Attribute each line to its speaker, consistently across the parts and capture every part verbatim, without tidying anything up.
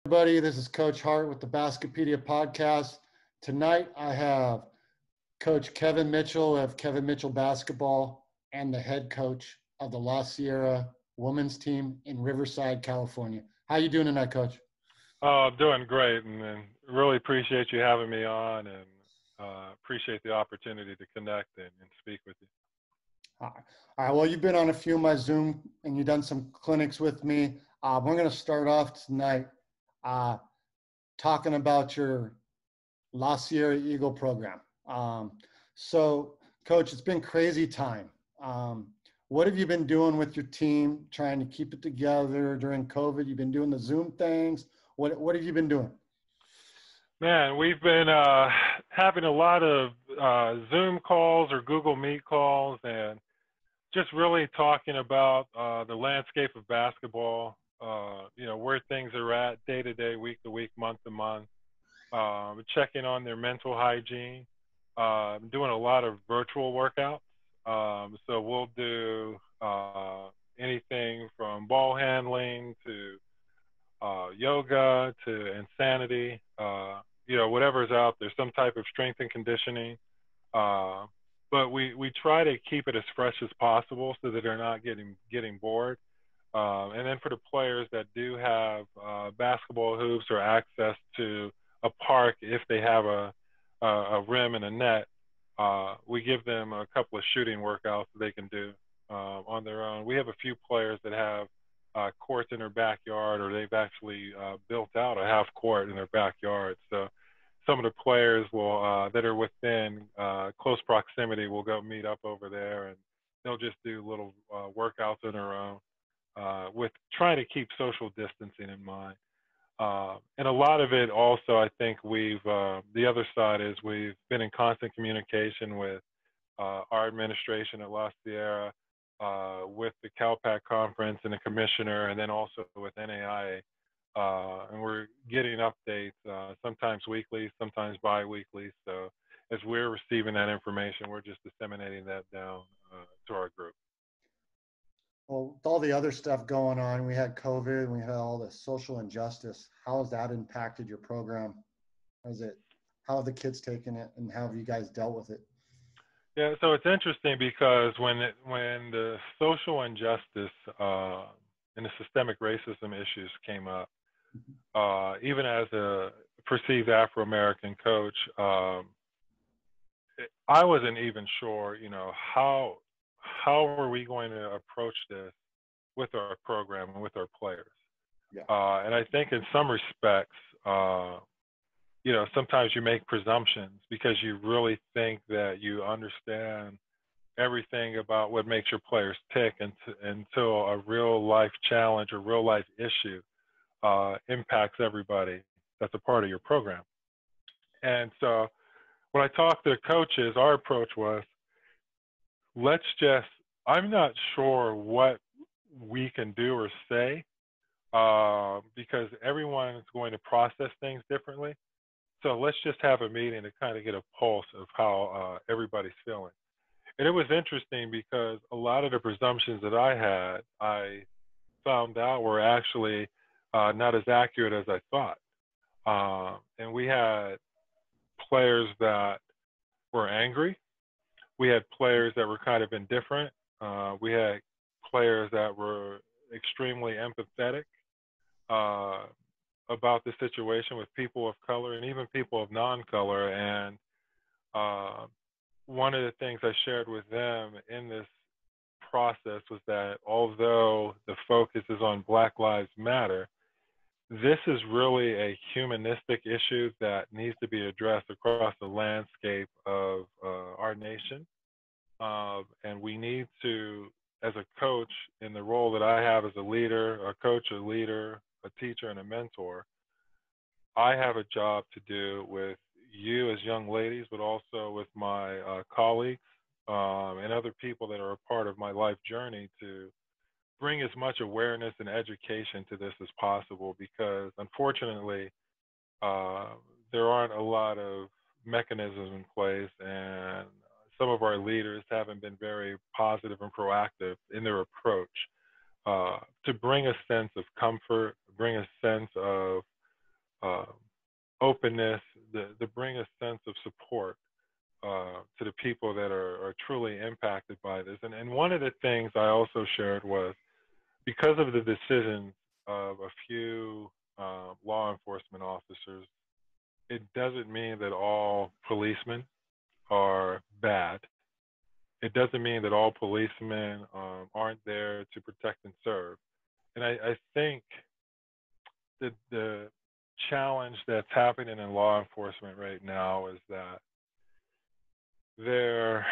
Speaker 1: Everybody, this is Coach Hart with the Basketpedia podcast. Tonight I have Coach Kevin Mitchell of Kevin Mitchell Basketball and the head coach of the La Sierra women's team in Riverside, California. How you doing tonight, Coach?
Speaker 2: Oh, I'm doing great, and, and really appreciate you having me on, and uh, appreciate the opportunity to connect and, and speak with you.
Speaker 1: All right. All right. Well, you've been on a few of my Zoom, and you've done some clinics with me. Uh, we're going to start off tonight uh, talking about your La Sierra Eagle program. Um, so, Coach, it's been crazy time. Um, what have you been doing with your team, trying to keep it together during COVID? You've been doing the Zoom things. What What have you been doing?
Speaker 2: Man, we've been uh, having a lot of uh, Zoom calls or Google Meet calls, and just really talking about uh, the landscape of basketball. Uh, you know, where things are at day to day, week to week, month to month. Um, checking on their mental hygiene. Uh, doing a lot of virtual workouts. Um, so we'll do uh, anything from ball handling to uh, yoga to insanity, uh, you know, whatever's out there, some type of strength and conditioning. Uh, but we, we try to keep it as fresh as possible so that they're not getting getting bored. Um, and then for the players that do have uh, basketball hoops or access to a park, if they have a, a, a rim and a net, uh, we give them a couple of shooting workouts that they can do uh, on their own. We have a few players that have uh, courts in their backyard, or they've actually uh, built out a half court in their backyard. So some of the players will uh, that are within uh, close proximity will go meet up over there, and they'll just do little uh, workouts on their own. Uh, with trying to keep social distancing in mind. Uh, and a lot of it also, I think we've, uh, the other side is we've been in constant communication with uh, our administration at La Sierra, uh, with the CalPAC conference and the commissioner, and then also with N A I A. Uh, and we're getting updates, uh, sometimes weekly, sometimes bi-weekly. So as we're receiving that information, we're just disseminating that down uh, to our group.
Speaker 1: Well, with all the other stuff going on, we had COVID, we had all the social injustice. How has that impacted your program? Has it, how have the kids taken it, and how have you guys dealt with it?
Speaker 2: Yeah, so it's interesting because when it, when the social injustice uh, and the systemic racism issues came up, uh, even as a perceived Afro-American coach, um, I wasn't even sure, you know, how how are we going to approach this with our program and with our players?
Speaker 1: Yeah.
Speaker 2: Uh, and I think in some respects, uh, you know, sometimes you make presumptions because you really think that you understand everything about what makes your players tick until, until a real life challenge or real life issue uh, impacts everybody that's a part of your program. And so when I talked to coaches, our approach was, let's just, I'm not sure what we can do or say uh, because everyone is going to process things differently. So let's just have a meeting to kind of get a pulse of how uh, everybody's feeling. And it was interesting because a lot of the presumptions that I had, I found out were actually uh, not as accurate as I thought. Uh, and we had players that were angry. We had players that were kind of indifferent. Uh, we had players that were extremely empathetic uh, about the situation with people of color and even people of non-color. And uh, one of the things I shared with them in this process was that although the focus is on Black Lives Matter, this is really a humanistic issue that needs to be addressed across the landscape of uh, our nation. Uh, and we need to, as a coach, in the role that I have as a leader, a coach, a leader, a teacher, and a mentor, I have a job to do with you as young ladies, but also with my uh, colleagues um, and other people that are a part of my life journey to bring as much awareness and education to this as possible, because unfortunately, uh, there aren't a lot of mechanisms in place, and some of our leaders haven't been very positive and proactive in their approach uh, to bring a sense of comfort, bring a sense of openness, the, to bring a sense of support uh, to the people that are, are truly impacted by this. And, and one of the things I also shared was because of the decisions of a few uh, law enforcement officers, it doesn't mean that all policemen are bad. It doesn't mean that all policemen um, aren't there to protect and serve. And I, I think that the challenge that's happening in law enforcement right now is that they're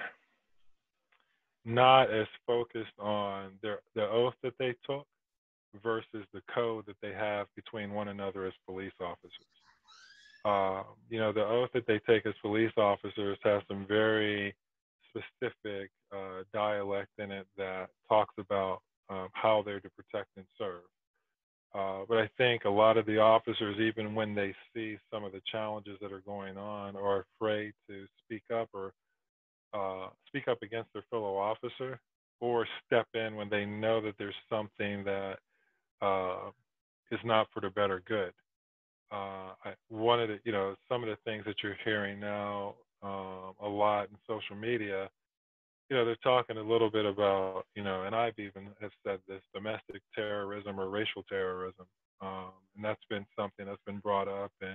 Speaker 2: not as focused on their the oath that they took versus the code that they have between one another as police officers. Uh, you know, the oath that they take as police officers has some very specific uh, dialect in it that talks about um, how they're to protect and serve. Uh, but I think a lot of the officers, even when they see some of the challenges that are going on, are afraid to speak up or uh, speak up against their fellow officer or step in when they know that there's something that uh, is not for the better good. Uh, I, one of the, you know, some of the things that you're hearing now um, a lot in social media, you know, they're talking a little bit about, you know, and I've even have said this, domestic terrorism or racial terrorism. Um, and that's been something that's been brought up. And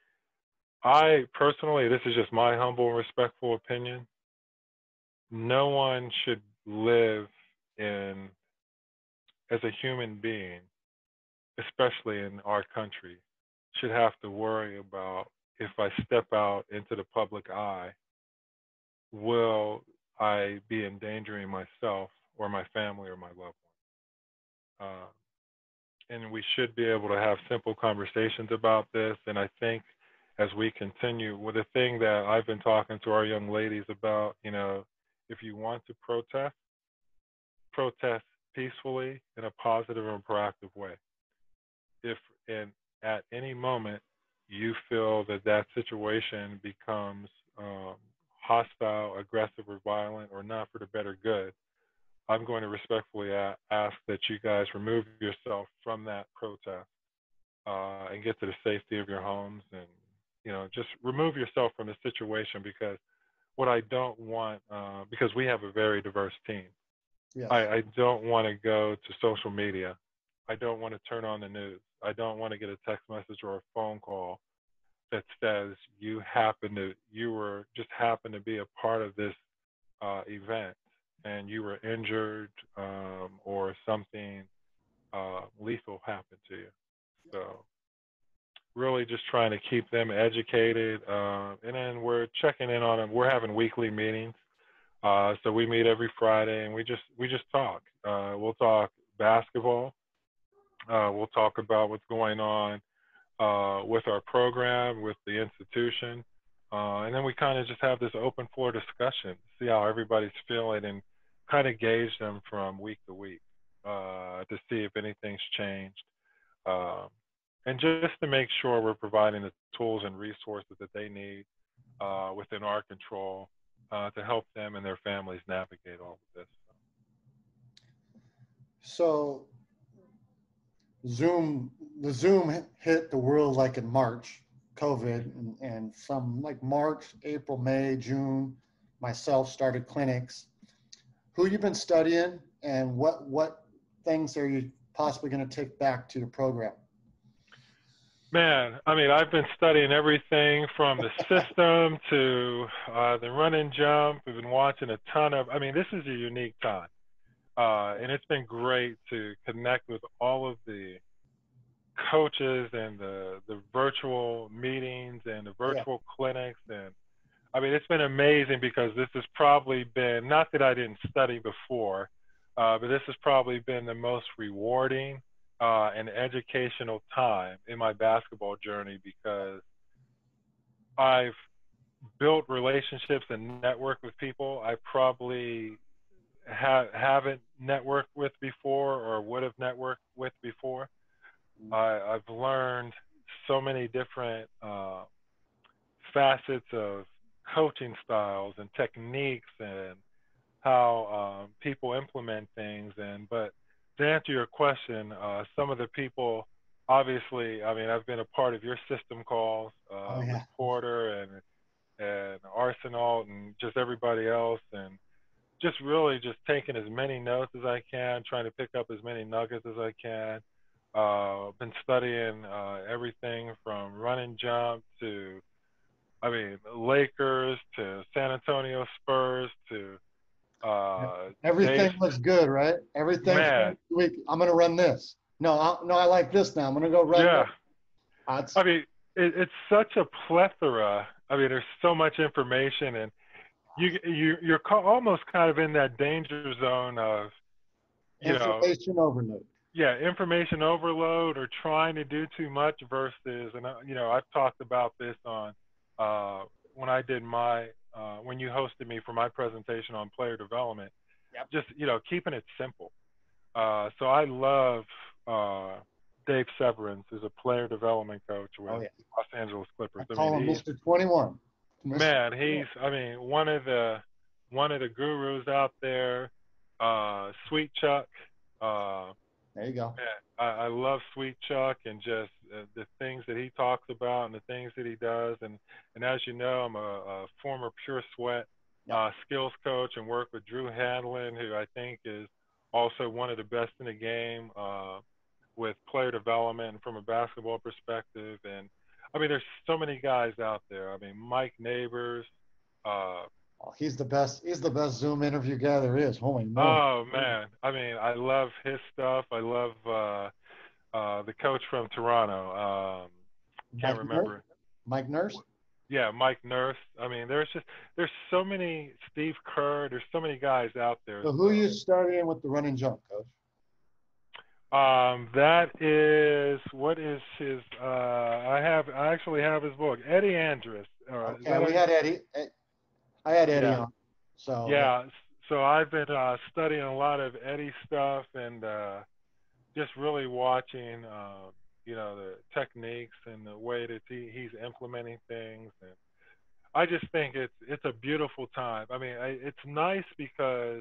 Speaker 2: I personally, this is just my humble, respectful opinion. No one should live in, as a human being, especially in our country, should have to worry about if I step out into the public eye, will I be endangering myself or my family or my loved one? Uh, and we should be able to have simple conversations about this. And I think as we continue with the thing that I've been talking to our young ladies about, you know, if you want to protest, protest peacefully in a positive and proactive way. If and at any moment you feel that that situation becomes um, hostile, aggressive, or violent, or not for the better good, I'm going to respectfully a- ask that you guys remove yourself from that protest uh, and get to the safety of your homes, and you know, just remove yourself from the situation, because what I don't want, uh, because we have a very diverse team,
Speaker 1: Yes.
Speaker 2: I, I don't want to go to social media. I don't want to turn on the news. I don't want to get a text message or a phone call that says you happen to, you were just happen to be a part of this uh, event and you were injured um, or something uh, lethal happened to you. So really just trying to keep them educated. Uh, and then we're checking in on them. We're having weekly meetings. Uh, so we meet every Friday and we just, we just talk. Uh, we'll talk basketball. Uh, we'll talk about what's going on uh, with our program, with the institution. Uh, and then we kind of just have this open floor discussion, see how everybody's feeling, and kind of gauge them from week to week uh, to see if anything's changed. Um, and just to make sure we're providing the tools and resources that they need uh, within our control uh, to help them and their families navigate all of this.
Speaker 1: So Zoom, the Zoom hit the world like in March, COVID, and, and from like March, April, May, June, myself started clinics. Who you've been studying, and what what things are you possibly going to take back to your program?
Speaker 2: Man, I mean, I've been studying everything from the system to uh, the run and jump. We've been watching a ton of, I mean, this is a unique time. Uh, and it's been great to connect with all of the coaches and the, the virtual meetings and the virtual yeah. clinics. And I mean, it's been amazing because this has probably been, not that I didn't study before, uh, but this has probably been the most rewarding uh, and educational time in my basketball journey, because I've built relationships and networked with people I probably ha- haven't networked with before or would have networked with before. I, I've learned so many different uh, facets of coaching styles and techniques and how um, people implement things. And but to answer your question, uh, some of the people obviously, I mean, I've been a part of your system calls
Speaker 1: Oh
Speaker 2: uh, with
Speaker 1: yeah.
Speaker 2: Porter and and Arsenal and just everybody else, and just really just taking as many notes as I can, trying to pick up as many nuggets as I can. Uh, been studying uh, everything from run and jump to, I mean, Lakers to San Antonio Spurs to uh, Dave.
Speaker 1: Everything looks good, right? Everything's
Speaker 2: Man,
Speaker 1: week. I'm gonna run this. No, I, no, I like this now. I'm gonna go run
Speaker 2: yeah.
Speaker 1: this. Uh, it's,
Speaker 2: I mean, it, it's such a plethora. I mean, there's so much information, and you you you're ca- almost kind of in that danger zone of, you know,
Speaker 1: information overload.
Speaker 2: yeah, information overload or trying to do too much versus, and uh, you know, I've talked about this on uh, when I did my uh, when you hosted me for my presentation on player development.
Speaker 1: Yep.
Speaker 2: Just, you know, keeping it simple. Uh, so I love uh, Dave Severance, who's a player development coach with
Speaker 1: Oh yeah.
Speaker 2: Los Angeles Clippers.
Speaker 1: I
Speaker 2: I
Speaker 1: call
Speaker 2: mean,
Speaker 1: him
Speaker 2: he's,
Speaker 1: Mister twenty-one. Mister
Speaker 2: man, he's, I mean, one of the one of the gurus out there. Uh, Sweet Chuck. Uh,
Speaker 1: There you go.
Speaker 2: man, I, I love Sweet Chuck and just uh, the things that he talks about and the things that he does. And and as you know, I'm a, a former Pure Sweat
Speaker 1: Yep.
Speaker 2: uh, skills coach and work with Drew Hanlon, who I think is also one of the best in the game uh, with player development from a basketball perspective. And I mean, there's so many guys out there. I mean, Mike Neighbors. Uh,
Speaker 1: Oh, he's the best. He's the best Zoom interview guy there is. Holy moly.
Speaker 2: oh man, I mean, I love his stuff. I love uh, uh, the coach from Toronto. Um, can't
Speaker 1: Mike Nurse.
Speaker 2: remember.
Speaker 1: Mike Nurse.
Speaker 2: Yeah, Mike Nurse. I mean, there's just there's so many Steve Kerr. There's so many guys out there.
Speaker 1: So who you starting with the run and jump, coach?
Speaker 2: Um, that is what is his? Uh, I have I actually have his book, Eddie Andrus. Uh, is
Speaker 1: Okay,
Speaker 2: that
Speaker 1: we
Speaker 2: a,
Speaker 1: had Eddie. I had Eddie
Speaker 2: yeah,
Speaker 1: on. So yeah.
Speaker 2: yeah. So I've been uh, studying a lot of Eddie stuff and uh, just really watching, uh, you know, the techniques and the way that he, he's implementing things. And I just think it's it's a beautiful time. I mean, I, it's nice because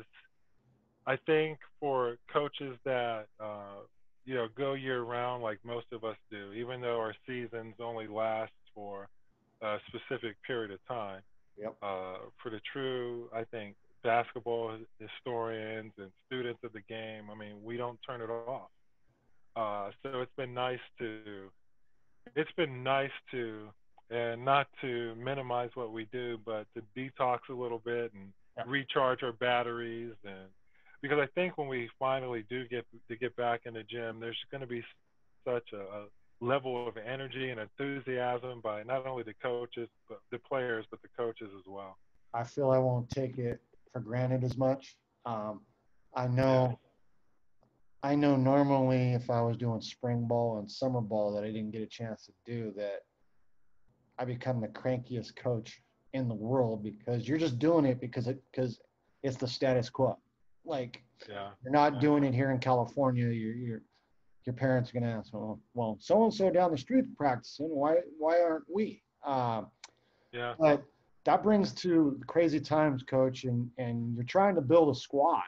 Speaker 2: I think for coaches that uh, you know go year round like most of us do, even though our seasons only last for a specific period of time.
Speaker 1: Yep.
Speaker 2: Uh, for the true, I think basketball historians and students of the game, I mean, we don't turn it off. Uh, so it's been nice to it's been nice to and not to minimize what we do, but to detox a little bit and
Speaker 1: Yep.
Speaker 2: recharge our batteries. And because I think when we finally do get to get back in the gym, there's going to be such a, a level of energy and enthusiasm by not only the coaches, but the players, but the coaches as well.
Speaker 1: I feel I won't take it for granted as much. Um, I know.
Speaker 2: Yeah.
Speaker 1: I know normally if I was doing spring ball and summer ball that I didn't get a chance to do that, I become the crankiest coach in the world because you're just doing it because it because it's the status quo. Like
Speaker 2: Yeah.
Speaker 1: you're not
Speaker 2: Yeah.
Speaker 1: doing it here in California. You're, you're your parents are gonna ask, well, well, so and so down the street practicing. Why why aren't we? Um,
Speaker 2: Yeah.
Speaker 1: but that brings to crazy times, coach, and and you're trying to build a squad.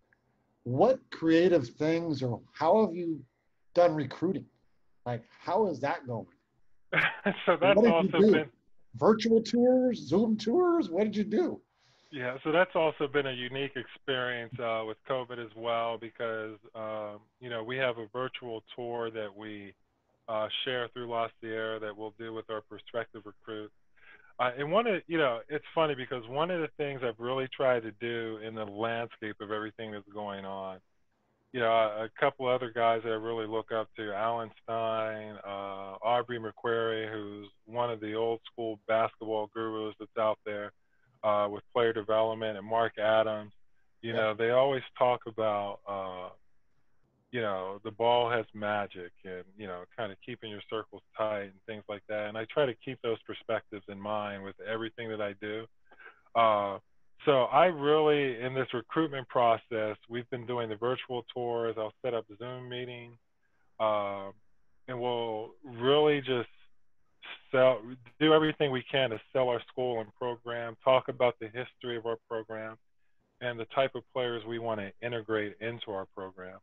Speaker 1: What creative things or how have you done recruiting? Like, how is that going?
Speaker 2: So
Speaker 1: What
Speaker 2: that's
Speaker 1: did you
Speaker 2: also
Speaker 1: do?
Speaker 2: been
Speaker 1: Virtual tours, Zoom tours? What did you do?
Speaker 2: Yeah, so that's also been a unique experience uh, with COVID as well because, um, you know, we have a virtual tour that we uh, share through La Sierra that we'll do with our prospective recruits. Uh, and one of, you know, it's funny because one of the things I've really tried to do in the landscape of everything that's going on, you know, a, a couple other guys that I really look up to, Alan Stein, uh, Aubrey McQuarrie, who's one of the old school basketball gurus that's out there uh, with player development, and Mark Adams. You
Speaker 1: Yep.
Speaker 2: know, they always talk about, uh, you know, the ball has magic and, you know, kind of keeping your circles tight and things like that. And I try to keep those perspectives in mind with everything that I do. Uh, so I really, in this recruitment process, we've been doing the virtual tours. I'll set up Zoom meetings, uh, and we'll really just sell, do everything we can to sell our school and program, talk about the history of our program, and the type of players we want to integrate into our program.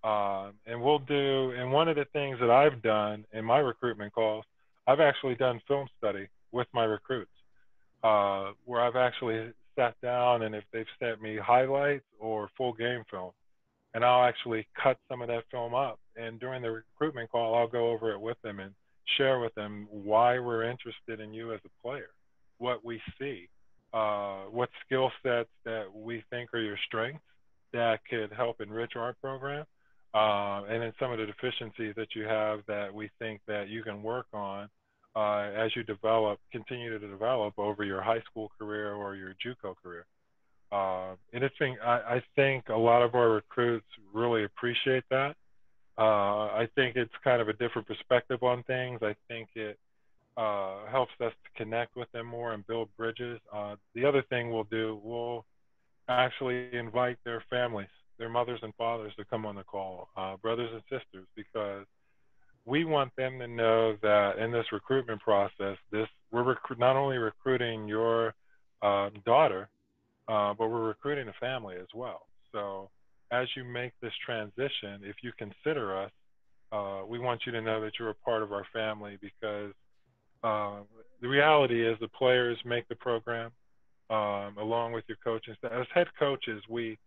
Speaker 2: Um, and we'll do, and one of the things that I've done in my recruitment calls, I've actually done film study with my recruits, uh, where I've actually sat down and if they've sent me highlights or full game film, and I'll actually cut some of that film up. And during the recruitment call, I'll go over it with them and share with them why we're interested in you as a player, what we see, uh, what skill sets that we think are your strengths that could help enrich our program, uh, and then some of the deficiencies that you have that we think that you can work on uh, as you develop, continue to develop over your high school career or your JUCO career. Uh, and it's been, I, I think a lot of our recruits really appreciate that. Uh, I think it's kind of a different perspective on things. I think it uh, helps us to connect with them more and build bridges. Uh, the other thing we'll do, we'll actually invite their families, their mothers and fathers to come on the call, uh, brothers and sisters, because we want them to know that in this recruitment process, this we're rec- not only recruiting your uh, daughter, uh, but we're recruiting a family as well. So as you make this transition, if you consider us, uh, we want you to know that you're a part of our family because uh, the reality is the players make the program um, along with your coaching staff. As head coaches, we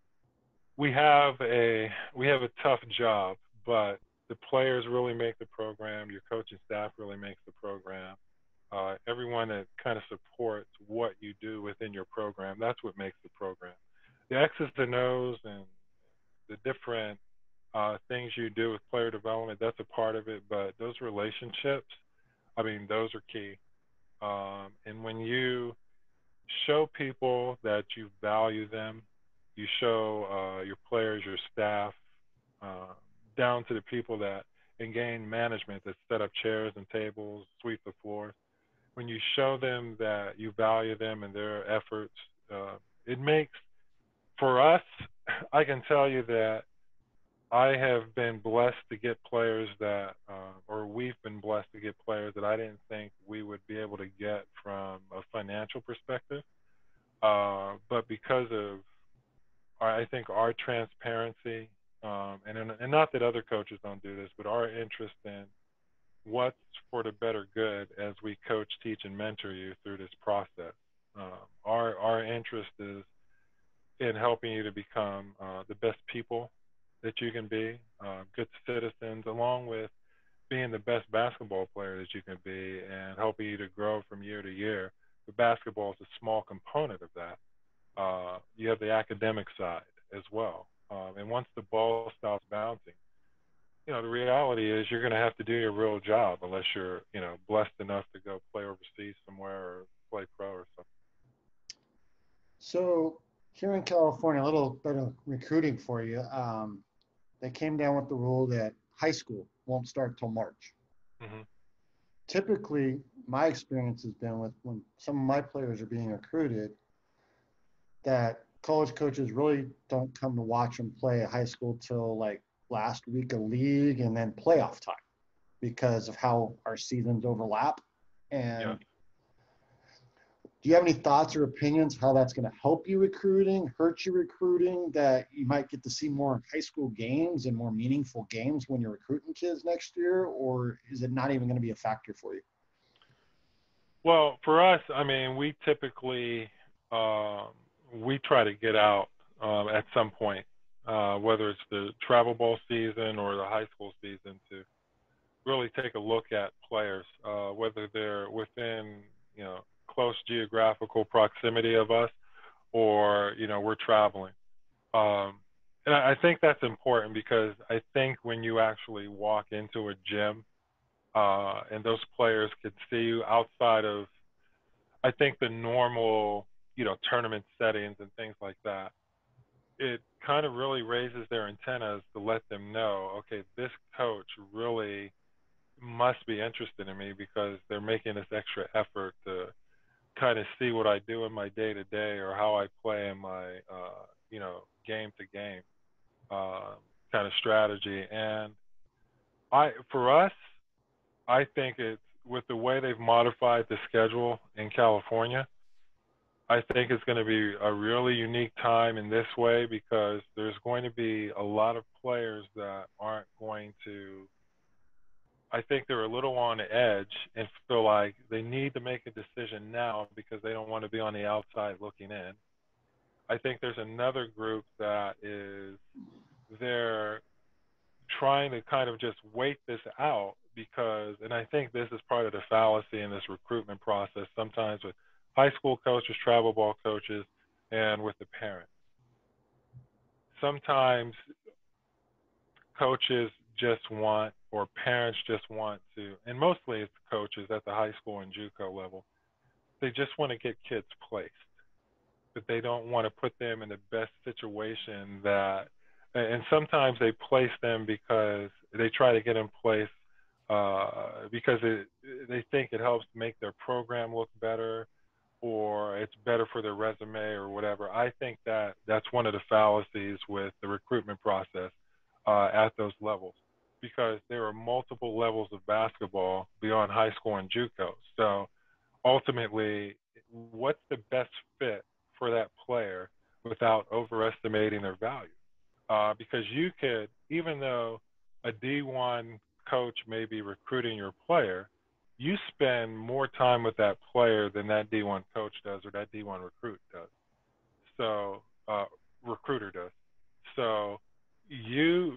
Speaker 2: we have a we have a tough job, but the players really make the program. Your coaching staff really makes the program. Uh, everyone that kind of supports what you do within your program, that's what makes the program. The X's and O's and the different uh, things you do with player development, that's a part of it, but those relationships, I mean, those are key. Um, and when you show people that you value them, you show uh, your players, your staff, uh, down to the people that engage management that set up chairs and tables, sweep the floors. When you show them that you value them and their efforts, uh, it makes, for us, I can tell you that I have been blessed to get players that, uh, or we've been blessed to get players that I didn't think we would be able to get from a financial perspective. Uh, but because of, our, I think, our transparency, um, and, and not that other coaches don't do this, but our interest in what's for the better good as we coach, teach, and mentor you through this process. Um, our our interest is in helping you to become uh, the best people that you can be, uh, good citizens, along with being the best basketball player that you can be, and helping you to grow from year to year. But basketball is a small component of that. Uh, you have the academic side as well, um, and once the ball stops bouncing, you know, the reality is you're going to have to do your real job unless you're, you know, blessed enough to go play overseas somewhere or play pro or something.
Speaker 1: So here in California, a little bit of recruiting for you. Um, they came down with the rule that high school won't start till March.
Speaker 2: Mm-hmm.
Speaker 1: Typically, my experience has been with when some of my players are being recruited, that college coaches really don't come to watch them play at high school till like last week of league and then playoff time because of how our seasons overlap. And
Speaker 2: Yeah.
Speaker 1: do you have any thoughts or opinions how that's going to help you recruiting, hurt you recruiting, that you might get to see more high school games and more meaningful games when you're recruiting kids next year, or is it not even going to be a factor for you?
Speaker 2: Well, for us, I mean, we typically um, we try to get out um, at some point, uh, whether it's the travel ball season or the high school season, to really take a look at players, uh, whether they're within, you know, close geographical proximity of us, or you know, we're traveling. Um, and I think that's important because I think when you actually walk into a gym uh, and those players could see you outside of, I think, the normal, you know, tournament settings and things like that, it kind of really raises their antennas to let them know, okay, this coach really must be interested in me because they're making this extra effort to kind of see what I do in my day to day or how I play in my, uh, you know, game to game uh, kind of strategy. And I, for us, I think it's with the way they've modified the schedule in California. I think it's going to be a really unique time in this way because there's going to be a lot of players that aren't going to, I think they're a little on the edge and feel like they need to make a decision now because they don't want to be on the outside looking in. I think there's another group that is, they're trying to kind of just wait this out because, and I think this is part of the fallacy in this recruitment process sometimes with high school coaches, travel ball coaches, and with the parents. Sometimes coaches just want, or parents just want to, and mostly it's coaches at the high school and JUCO level, they just want to get kids placed, but they don't want to put them in the best situation that, and sometimes they place them because they try to get in place uh, because it, they think it helps make their program look better or it's better for their resume or whatever. I think that that's one of the fallacies with the recruitment process uh, at those levels because there are multiple levels of basketball beyond high school and JUCO. So ultimately, what's the best fit for that player without overestimating their value? Uh, because you could, even though a D one coach may be recruiting your player, you spend more time with that player than that D one coach does or that D one recruit does. So, uh, recruiter does. So, you,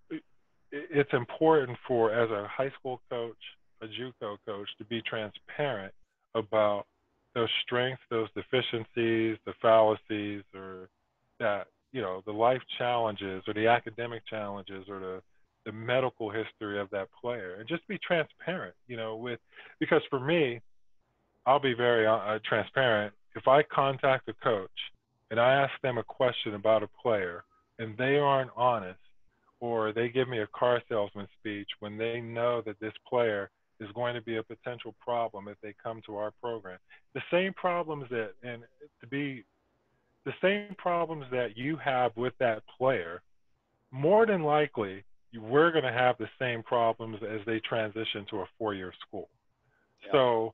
Speaker 2: it's important for, as a high school coach, a JUCO coach, to be transparent about those strengths, those deficiencies, the fallacies, or that, you know, the life challenges or the academic challenges or the, the medical history of that player, and just be transparent, you know, with, because for me, I'll be very uh, transparent. If I contact a coach and I ask them a question about a player and they aren't honest, or they give me a car salesman speech when they know that this player is going to be a potential problem if they come to our program, the same problems that, and to be, the same problems that you have with that player, more than likely, we're going to have the same problems as they transition to a four-year school. Yeah. So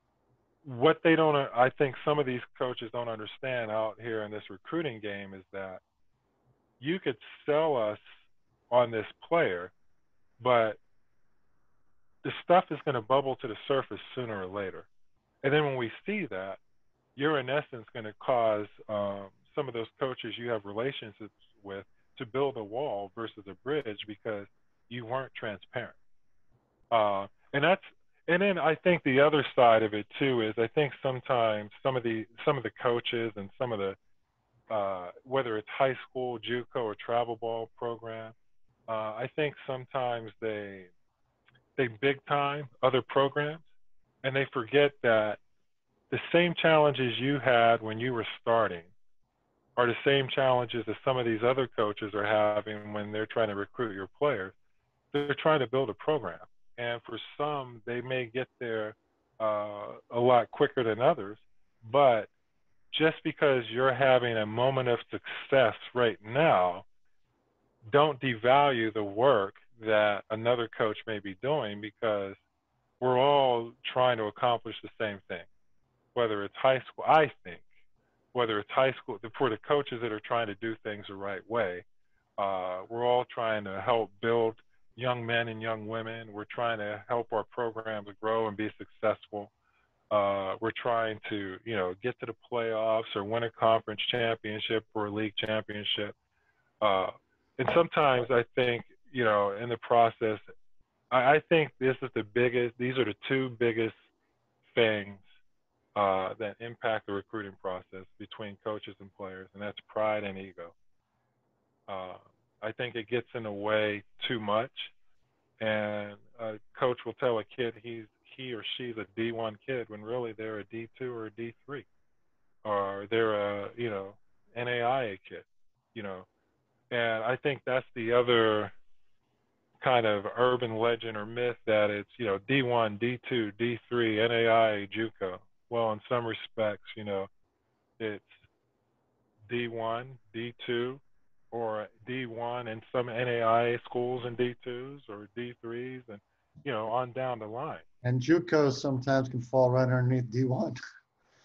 Speaker 2: what they don't, I think some of these coaches don't understand out here in this recruiting game is that you could sell us on this player, but the stuff is going to bubble to the surface sooner or later. And then when we see that, you're in essence going to cause um, some of those coaches you have relationships with to build a wall versus a bridge because you weren't transparent. Uh, and that's, and then I think the other side of it too is I think sometimes some of the some of the coaches and some of the uh, whether it's high school, JUCO, or travel ball program, uh, I think sometimes they they big time other programs and they forget that the same challenges you had when you were starting are the same challenges that some of these other coaches are having when they're trying to recruit your players. They're trying to build a program. And for some, they may get there uh, a lot quicker than others. But just because you're having a moment of success right now, don't devalue the work that another coach may be doing because we're all trying to accomplish the same thing. Whether it's high school, I think, whether it's high school, for the coaches that are trying to do things the right way, uh, we're all trying to help build young men and young women. We're trying to help our programs grow and be successful. Uh, we're trying to, you know, get to the playoffs or win a conference championship or a league championship. Uh, and sometimes I think, you know, in the process, I, I think this is the biggest, these are the two biggest things Uh, that impact the recruiting process between coaches and players, and that's pride and ego. Uh, I think it gets in the way too much, and a coach will tell a kid he's he or she's a D one kid when really they're a D two or a D three, or they're a you know N A I A kid, you know. And I think that's the other kind of urban legend or myth that it's you know D one, D two, D three, N A I A, JUCO. Well, in some respects, you know, it's D one, D two, or D one and some N A I A schools and D twos or D threes and, you know, on down the line.
Speaker 1: And JUCO sometimes can fall right underneath D one.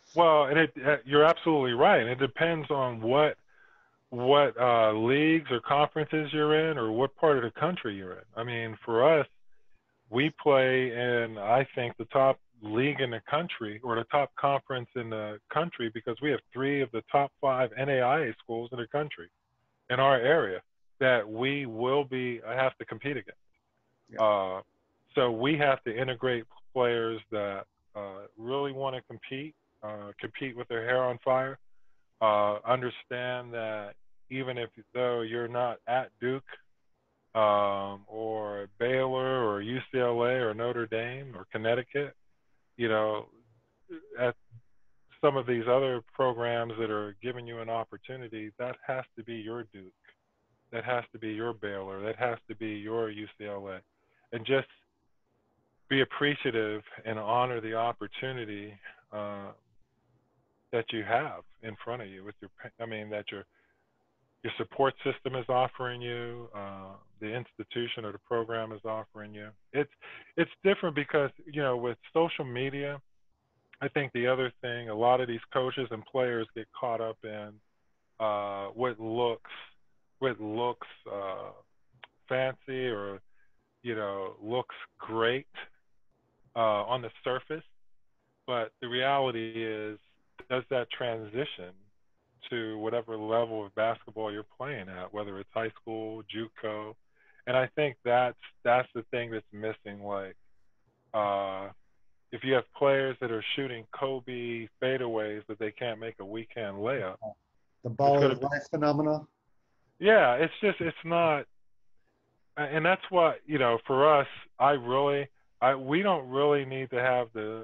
Speaker 2: Well, and it, uh, you're absolutely right. And it depends on what what uh, leagues or conferences you're in, or what part of the country you're in. I mean, for us, we play in, I think, the top league in the country, or the top conference in the country, because we have three of the top five N A I A schools in the country in our area that we will be have to compete against.
Speaker 1: Yeah.
Speaker 2: Uh, so we have to integrate players that uh, really want to compete, uh, compete with their hair on fire, uh, understand that even if though you're not at Duke um, or Baylor or U C L A or Notre Dame or Connecticut, you know, at some of these other programs that are giving you an opportunity, that has to be your Duke. That has to be your Baylor. That has to be your U C L A. And just be appreciative and honor the opportunity uh, that you have in front of you with your, I mean, that your your support system is offering you, uh, the institution or the program is offering you. It's it's different because, you know, with social media, I think the other thing, a lot of these coaches and players get caught up in uh, what looks what looks uh, fancy, or, you know, looks great uh, on the surface. But the reality is, does that transition to whatever level of basketball you're playing at, whether it's high school, JUCO? And I think that's that's the thing that's missing. Like, uh, if you have players that are shooting Kobe fadeaways that they can't make a weekend layup,
Speaker 1: The ball of life phenomena.
Speaker 2: Yeah, it's just it's not, and that's what, you know, for us, I really, I we don't really need to have the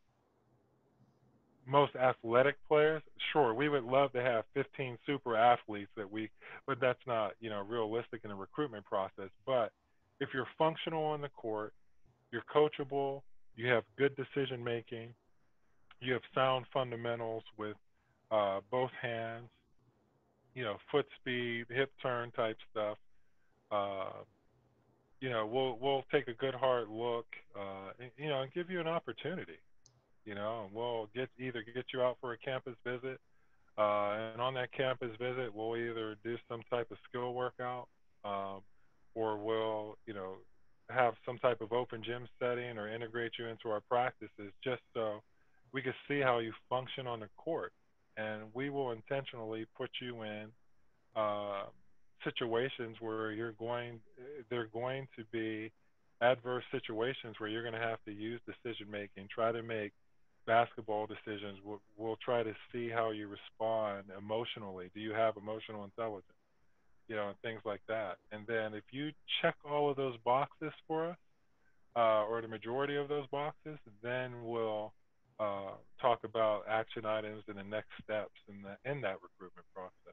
Speaker 2: most athletic players. Sure, we would love to have fifteen super athletes that we, but that's not, you know, realistic in the recruitment process. But if you're functional on the court, you're coachable, you have good decision making, you have sound fundamentals with uh, both hands, you know, foot speed, hip turn type stuff. Uh, you know, we'll we'll take a good hard look, uh, and, you know, and give you an opportunity. You know, and we'll get either get you out for a campus visit, uh, and on that campus visit, we'll either do some type of skill workout, um, or we'll, you know, have some type of open gym setting or integrate you into our practices, just so we can see how you function on the court, and we will intentionally put you in uh, situations where you're going, they're going to be adverse situations where you're going to have to use decision making, try to make basketball decisions. We'll, we'll try to see how you respond emotionally. Do you have emotional intelligence? You know, and things like that. And then if you check all of those boxes for us, uh, or the majority of those boxes, then we'll uh, talk about action items and the next steps in, the, in that recruitment process.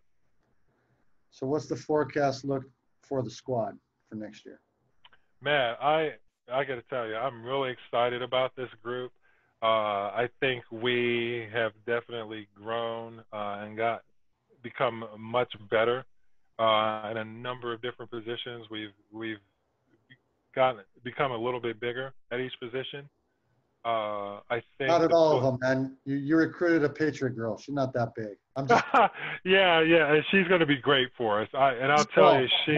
Speaker 1: So what's the forecast look for the squad for next year?
Speaker 2: Man, I I got to tell you, I'm really excited about this group. Uh, I think we have definitely grown uh, and got become much better uh, in a number of different positions. We've we've gotten become a little bit bigger at each position. Uh, I think
Speaker 1: not at
Speaker 2: the,
Speaker 1: all of them, man. You, you recruited a Patriot girl. She's not that big. I'm just
Speaker 2: yeah, yeah, and she's going to be great for us. I, and I'll tell you, she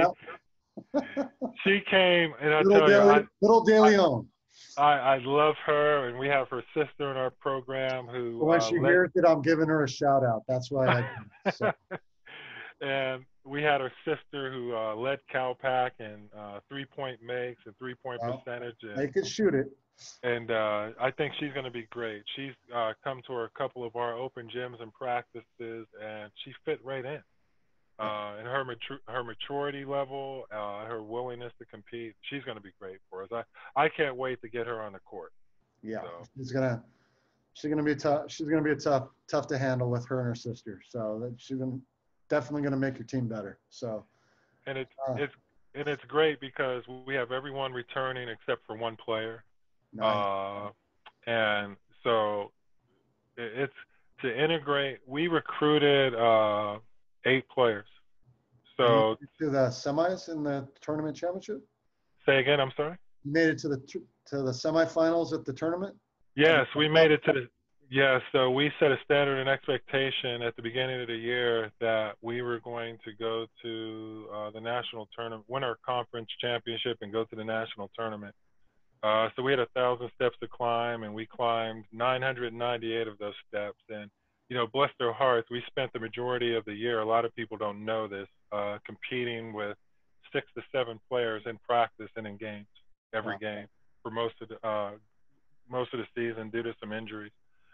Speaker 2: she came, and I'll
Speaker 1: little
Speaker 2: tell
Speaker 1: De,
Speaker 2: you, I,
Speaker 1: little De Leon.
Speaker 2: I, I love her, and we have her sister in our program who.
Speaker 1: But when
Speaker 2: uh,
Speaker 1: she
Speaker 2: led,
Speaker 1: hears it, I'm giving her a shout out. That's why I. So.
Speaker 2: And we had her sister who uh, led CalPAC in uh, three-point makes and three-point well, percentage. And,
Speaker 1: they could shoot it.
Speaker 2: And uh, I think she's going to be great. She's uh, come to a couple of our open gyms and practices, and she fit right in. Uh, and her matur- her maturity level, uh, her willingness to compete, she's going to be great for us. I, I can't wait to get her on the court.
Speaker 1: Yeah,
Speaker 2: so.
Speaker 1: she's gonna she's gonna be tough. She's gonna be a tough tough to handle with her and her sister. So that she's gonna definitely gonna make your team better. So.
Speaker 2: And it's uh, it's and it's great because we have everyone returning except for one player. Nice. Uh, and so it's to integrate. We recruited uh, eight players. So
Speaker 1: to the semis in the tournament championship.
Speaker 2: Say again. I'm sorry.
Speaker 1: You made it to the to the semifinals at the tournament.
Speaker 2: Yes, we made it to the Yeah, so we set a standard and expectation at the beginning of the year that we were going to go to uh, the national tournament, win our conference championship, and go to the national tournament. Uh, so we had a thousand steps to climb, and we climbed nine hundred ninety-eight of those steps. And you know, bless their hearts, we spent the majority of the year. A lot of people don't know this, uh, competing with six to seven players in practice and in games every
Speaker 1: Wow.
Speaker 2: game for most of the uh, most of the season due to some injuries.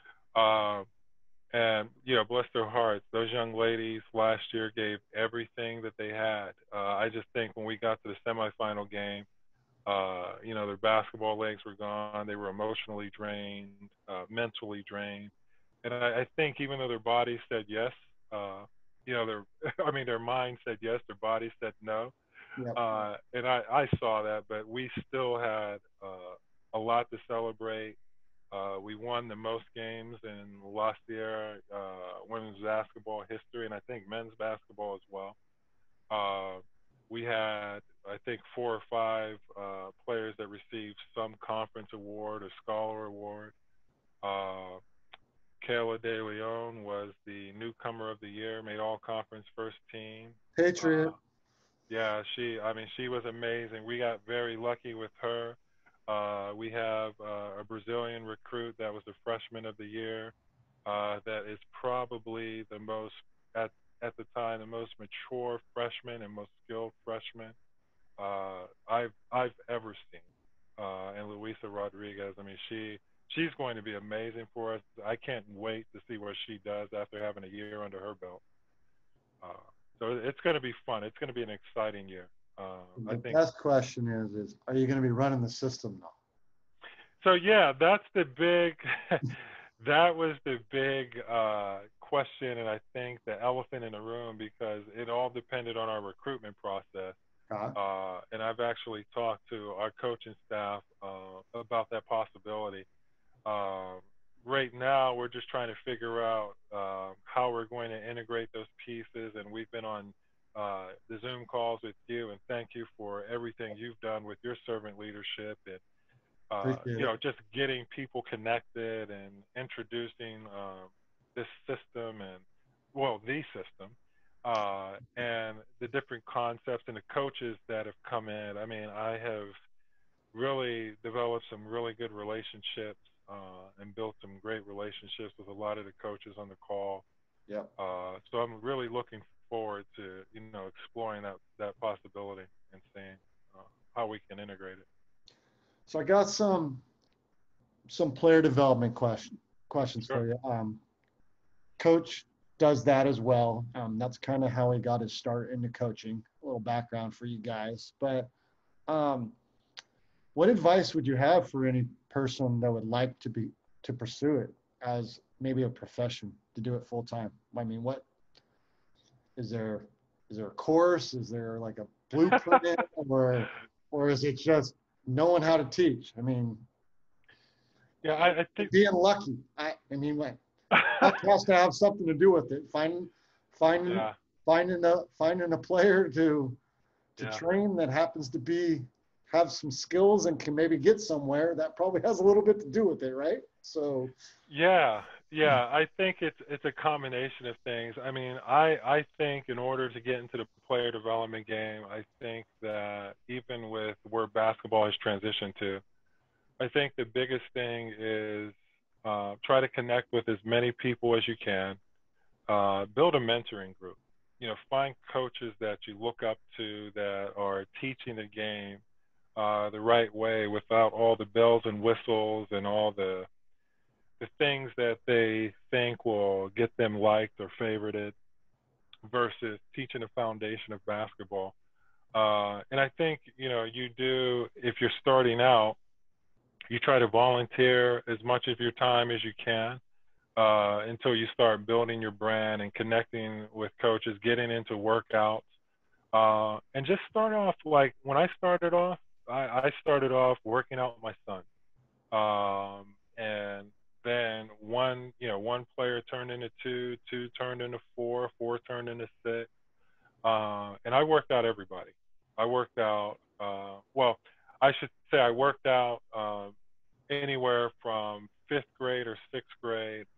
Speaker 2: Uh, and you know, bless their hearts, those young ladies last year gave everything that they had. Uh, I just think when we got to the semifinal game, uh, you know, their basketball legs were gone. They were emotionally drained, uh, mentally drained, and I, I think even though their bodies said yes, uh, you know, their I mean, their mind said yes, their body said no,
Speaker 1: Yep.
Speaker 2: uh, and I, I saw that, but we still had uh, a lot to celebrate. Uh, we won the most games in La Sierra uh, women's basketball history, and I think men's basketball as well. Uh, we had, I think, four or five uh, players that received some conference award or scholar award. Uh, Kayla De Leon was the newcomer of the year, made all conference first team.
Speaker 1: Patriot.
Speaker 2: Uh, yeah, she, I mean, she was amazing. We got very lucky with her. Uh, we have uh, a Brazilian recruit that was the freshman of the year. Uh, that is probably the most, at at the time, the most mature freshman and most skilled freshman uh, I've I've ever seen. Uh, and Luisa Rodriguez, I mean, she she's going to be amazing for us. I can't wait to see what she does after having a year under her belt. Uh, so it's going to be fun. It's going to be an exciting year. Uh, I
Speaker 1: The
Speaker 2: think.
Speaker 1: best question is, is are you going to be running the system now?
Speaker 2: So yeah, that's the big. That was the big uh, question, and I think the elephant in the room, because it all depended on our recruitment process.
Speaker 1: Uh,
Speaker 2: Uh, and I've actually talked to our coaching staff uh, about that possibility. Um, right now, we're just trying to figure out uh, how we're going to integrate those pieces, and we've been on uh, the Zoom calls with you, and thank you for everything you've done with your servant leadership and uh,
Speaker 1: appreciate
Speaker 2: you
Speaker 1: it.
Speaker 2: know, just getting people connected and introducing um, this system and, well, the system uh, and the different concepts and the coaches that have come in. I mean, I have really developed some really good relationships uh, and built some great relationships with a lot of the coaches on the call.
Speaker 1: Yeah.
Speaker 2: Uh, so I'm really looking forward to, you know, exploring that, that possibility and seeing uh, how we can integrate it.
Speaker 1: So I got some some player development question questions
Speaker 2: Sure.
Speaker 1: for you. Um, Coach does that as well. Um, that's kind of how he got his start into coaching. A little background for you guys, but um, what advice would you have for any person that would like to be to pursue it as maybe a profession, to do it full time? I mean, what is there? Is there a course? Is there like a blueprint, or or is it just knowing how to teach? I mean,
Speaker 2: Yeah, I, I think.
Speaker 1: being lucky. I I mean, like, luck has to have something to do with it. Finding finding
Speaker 2: Yeah,
Speaker 1: finding a finding a player to to
Speaker 2: yeah,
Speaker 1: train that happens to be have some skills and can maybe get somewhere, that probably has a little bit to do with it, right? So
Speaker 2: yeah, yeah. I think it's it's a combination of things. I mean, I I think in order to get into the player development game, I think that even with where basketball has transitioned to, I think the biggest thing is uh, try to connect with as many people as you can. Uh, build a mentoring group. You know, find coaches that you look up to that are teaching the game uh, the right way without all the bells and whistles and all the the things that they think will get them liked or favorited versus teaching the foundation of basketball. Uh, and I think, you know, you do, if you're starting out, you try to volunteer as much of your time as you can uh, until you start building your brand and connecting with coaches, getting into workouts. Uh, and just start off like when I started off, I, I started off working out with my son. Um, and then one, you know, one player turned into two, two turned into four, four turned into six. Uh, and I worked out everybody. I worked out, uh, well, I should say I worked out uh, anywhere from fifth grade or sixth grade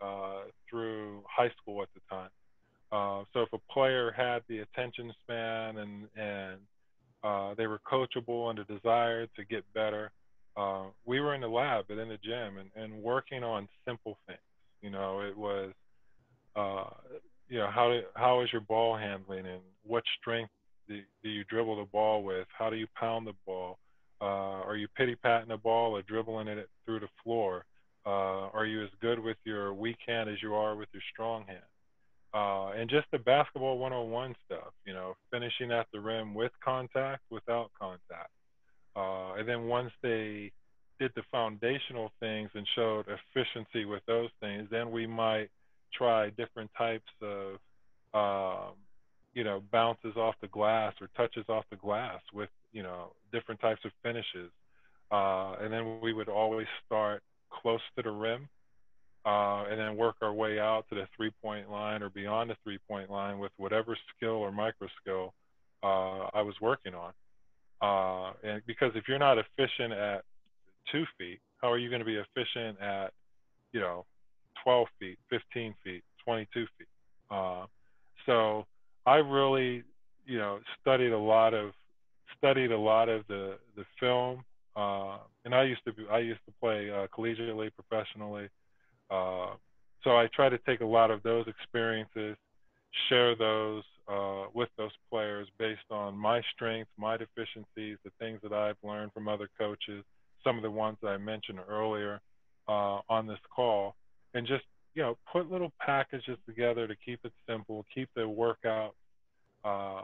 Speaker 2: player had the attention span and and uh, they were coachable and a desire to get better, uh, we were in the lab and in the gym and, and working on simple things. You know, it was, uh, you know, how do, how is your ball handling and what strength do, do you dribble the ball with? How do you pound the ball? Uh, are you pity patting the ball or dribbling it through the floor? Uh, are you as good with your weak hand as you are with your strong hand? Uh, and just the basketball one oh one stuff, you know, finishing at the rim with contact, without contact. Uh, and then once they did the foundational things and showed efficiency with those things, then we might try different types of, um, you know, bounces off the glass or touches off the glass with, you know, different types of finishes. Uh, and then we would always start close to the rim, uh, and then work our way out to the three-point line or beyond the three-point line with whatever skill or micro skill uh, I was working on. Uh, and because if you're not efficient at two feet, how are you going to be efficient at, you know, twelve feet, fifteen feet, twenty-two feet? Uh, so I really, you know, studied a lot of studied a lot of the the film. Uh, and I used to be, I used to play uh, collegiately, professionally. Uh, so I try to take a lot of those experiences, share those uh, with those players based on my strengths, my deficiencies, the things that I've learned from other coaches, some of the ones that I mentioned earlier uh, on this call, and just, you know, put little packages together to keep it simple, keep the workout uh,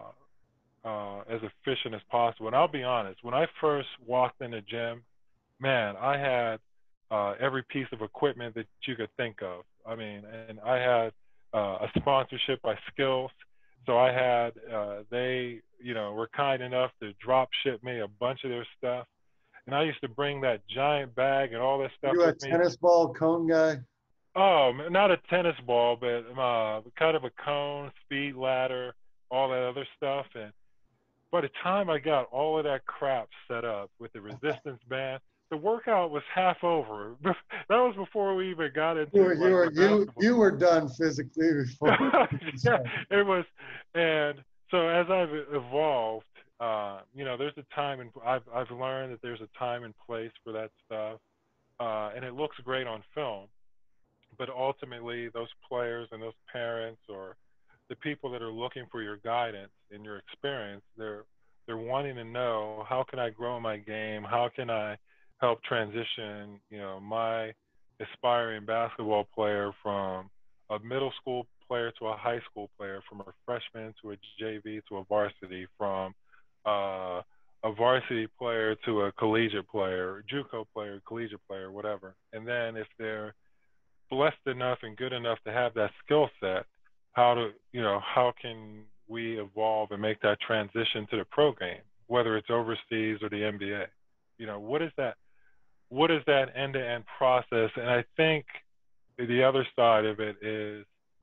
Speaker 2: uh, as efficient as possible. And I'll be honest, when I first walked in the gym, man, I had uh, every piece of equipment that you could think of. I mean, and I had uh, a sponsorship by Skills. So I had, uh, they, you know, were kind enough to drop ship me a bunch of their stuff. And I used to bring that giant bag and all that stuff
Speaker 1: You a
Speaker 2: with me.
Speaker 1: tennis ball cone guy?
Speaker 2: Oh, not a tennis ball, but uh, kind of a cone, speed ladder, all that other stuff. And by the time I got all of that crap set up with the resistance band, the workout was half over. That was before we even got into
Speaker 1: You were,
Speaker 2: like
Speaker 1: you were, you,
Speaker 2: basketball.
Speaker 1: you were done physically before.
Speaker 2: Yeah, it was. And so as I've evolved, uh, you know, there's a time, and I've I've learned that there's a time and place for that stuff, uh, and it looks great on film. But ultimately, those players and those parents or the people that are looking for your guidance and your experience, they're they're wanting to know, how can I grow my game? How can I help transition, you know, my aspiring basketball player from a middle school player to a high school player, from a freshman to a J V to a varsity, from uh, a varsity player to a collegiate player, JUCO player, collegiate player, whatever. And then if they're blessed enough and good enough to have that skill set, how to, you know, how can we evolve and make that transition to the pro game, whether it's overseas or the N B A? You know, what is that, what is that end-to-end process? And I think the other side of it is,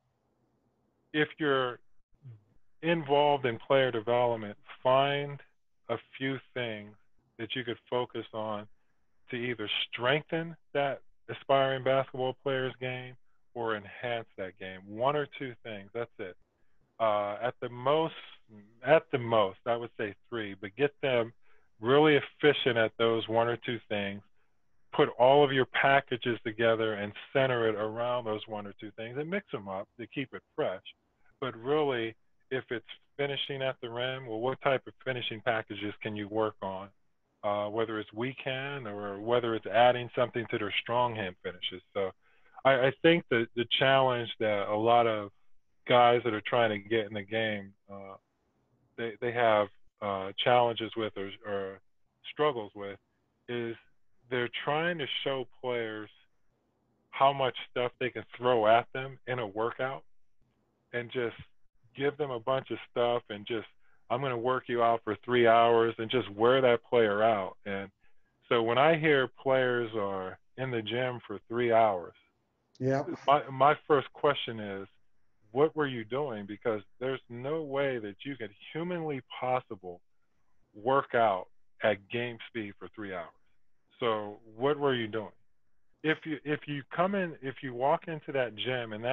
Speaker 2: if you're involved in player development, find a few things that you could focus on to either strengthen that aspiring basketball player's game or enhance that game. One or two things, that's it. Uh, at the most, at the most, I would say three, but get them really efficient at those one or two things. Put all of your packages together and center it around those one or two things and mix them up to keep it fresh. But really, if it's finishing at the rim, well, what type of finishing packages can you work on? Uh, whether it's weak hand or whether it's adding something to their strong hand finishes. So I, I think that the challenge that a lot of guys that are trying to get in the game, uh, they, they have uh, challenges with or, or struggles with, is they're trying to show players how much stuff they can throw at them in a workout and just give them a bunch of stuff and just, I'm going to work you out for three hours and just wear that player out. And so when I hear players are in the gym for three hours,
Speaker 1: yeah,
Speaker 2: my, my first question is, what were you doing? Because there's no way that you could humanly possible work out at game speed for three hours. So what were you doing? If you if you come in, if you walk into that gym and that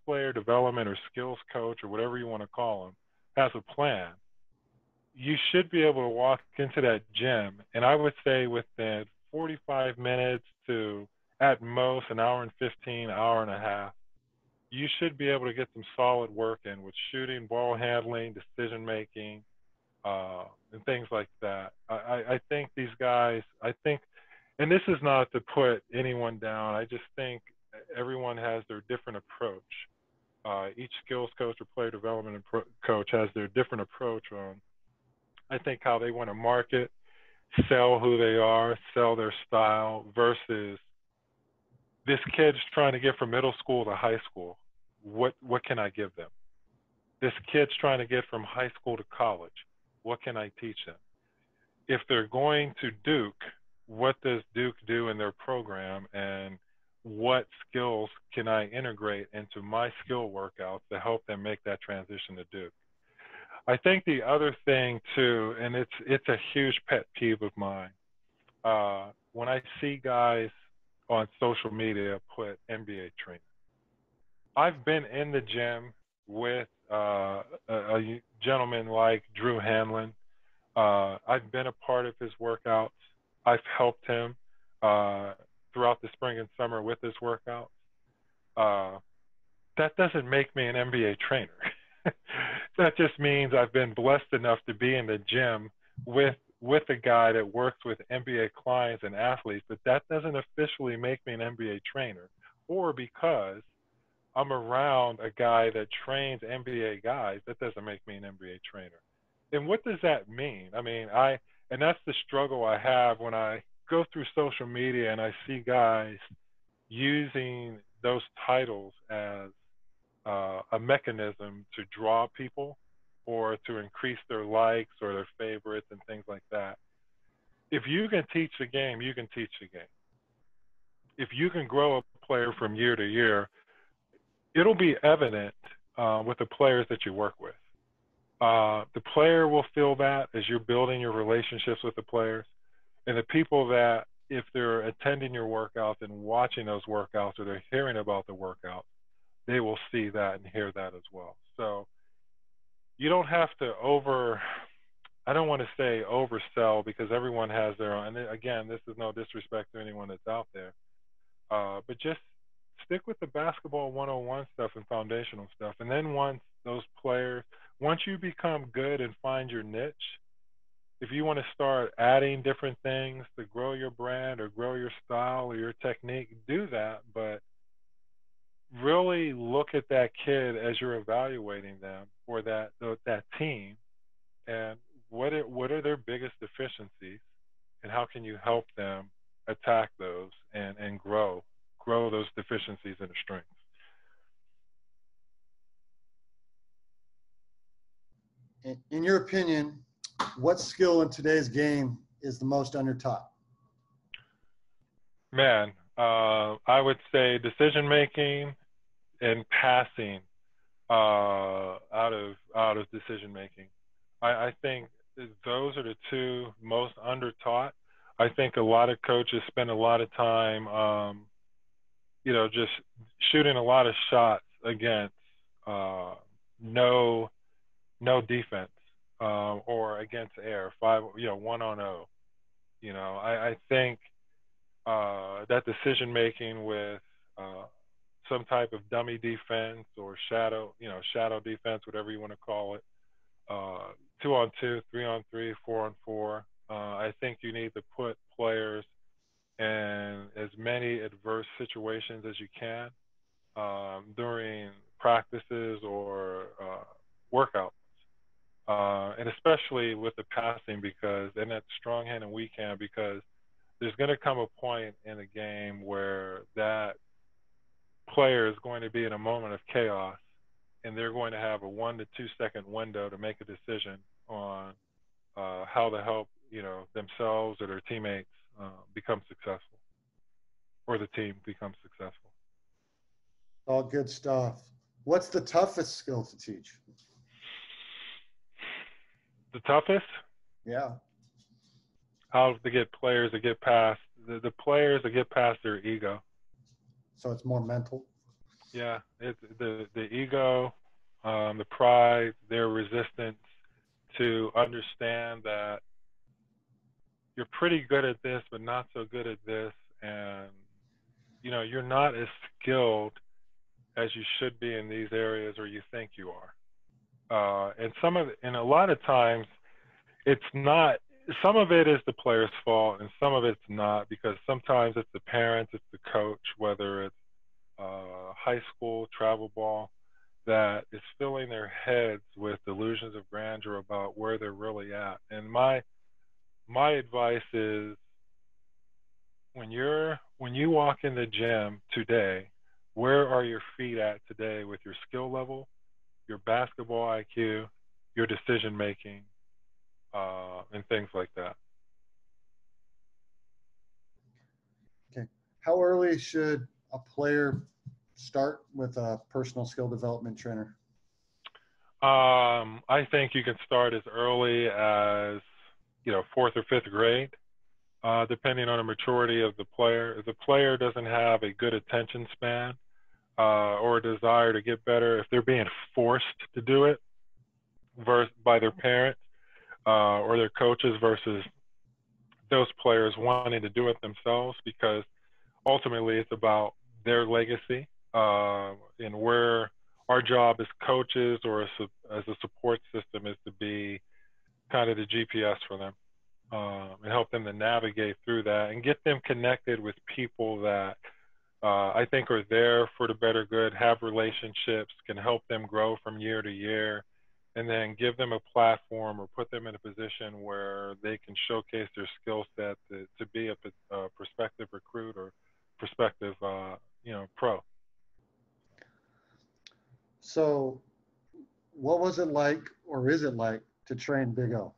Speaker 2: player development or skills coach or whatever you want to call him has a plan, you should be able to walk into that gym, and I would say within forty-five minutes to at most an hour and fifteen, hour and a half, you should be able to get some solid work in with shooting, ball handling, decision making, uh, and things like that. I, I, I think these guys, I think, and this is not to put anyone down, I just think everyone has their different approach. Uh, each skills coach or player development appro- coach has their different approach on, I think, how they want to market, sell who they are, sell their style, versus this kid's trying to get from middle school to high school. What what can I give them? This kid's trying to get from high school to college. What can I teach them? If they're going to Duke, what does Duke do in their program, and what skills can I integrate into my skill workouts to help them make that transition to Duke? I think the other thing too, and it's it's a huge pet peeve of mine, uh, when I see guys on social media put N B A trainer. I've been in the gym with uh, a, a gentleman like Drew Hanlon. Uh, I've been a part of his workouts. I've helped him uh, throughout the spring and summer with his workouts. Uh, that doesn't make me an N B A trainer. That just means I've been blessed enough to be in the gym with with a guy that works with N B A clients and athletes, but that doesn't officially make me an N B A trainer. Or because I'm around a guy that trains N B A guys, that doesn't make me an N B A trainer. And what does that mean? I mean, I and that's the struggle I have when I go through social media and I see guys using those titles as uh, a mechanism to draw people or to increase their likes or their favorites and things like that. If you can teach the game, you can teach the game. If you can grow a player from year to year, it'll be evident uh, with the players that you work with. Uh, the player will feel that as you're building your relationships with the players, and the people that, if they're attending your workouts and watching those workouts or they're hearing about the workouts, they will see that and hear that as well. So you don't have to over, I don't want to say oversell, because everyone has their own, and again, this is no disrespect to anyone that's out there, uh, but just stick with the basketball one oh one stuff and foundational stuff. And then once those players, once you become good and find your niche, if you want to start adding different things to grow your brand or grow your style or your technique, do that. But really look at that kid as you're evaluating them, or that that team, and what are, what are their biggest deficiencies, and how can you help them attack those and, and grow grow those deficiencies into strengths.
Speaker 1: In, in your opinion, what skill in today's game is the most undertaught?
Speaker 2: Man, uh, I would say decision making and passing uh, out of out of decision making. I, I think those are the two most undertaught. I think a lot of coaches spend a lot of time, um, you know, just shooting a lot of shots against uh, no no defense uh, or against air, five, you know, one on oh. You know, I, I think uh, that decision making with uh, some type of dummy defense or shadow, you know, shadow defense, whatever you want to call it, uh, two on two, three on three, four on four. Uh, I think you need to put players in as many adverse situations as you can um, during practices or uh, workouts. Uh, and especially with the passing, because, and that strong hand and weak hand, because there's going to come a point in the game where that player is going to be in a moment of chaos, and they're going to have a one to two second window to make a decision on uh, how to help, you know, themselves or their teammates uh, become successful, or the team becomes successful.
Speaker 1: All good stuff. What's the toughest skill to teach?
Speaker 2: The toughest?
Speaker 1: Yeah.
Speaker 2: How to get players to get past the, the players to get past their ego.
Speaker 1: So it's more mental.
Speaker 2: Yeah, it's the the ego, um, the pride, their resistance to understand that you're pretty good at this, but not so good at this, and you know you're not as skilled as you should be in these areas, or you think you are. Uh, and some of, and a lot of times, it's not. Some of it is the player's fault, and some of it's not, because sometimes it's the parents, it's the coach, whether it's uh, high school travel ball, that is filling their heads with delusions of grandeur about where they're really at. And my my advice is, when you're when you walk in the gym today, where are your feet at today with your skill level, your basketball I Q, your decision making, uh, and things like that.
Speaker 1: Okay. How early should a player start with a personal skill development trainer?
Speaker 2: Um, I think you can start as early as, you know, fourth or fifth grade, uh, depending on the maturity of the player. If the player doesn't have a good attention span, uh, or a desire to get better, if they're being forced to do it versus by their parents, uh, or their coaches, versus those players wanting to do it themselves, because ultimately it's about their legacy, uh, and where our job as coaches or as a, as a support system is to be kind of the G P S for them, um, and help them to navigate through that and get them connected with people that uh, I think are there for the better good, have relationships, can help them grow from year to year, and then give them a platform or put them in a position where they can showcase their skill set to, to be a, a prospective recruit or prospective, uh, you know, pro.
Speaker 1: So, what was it like, or is it like, to train Big O?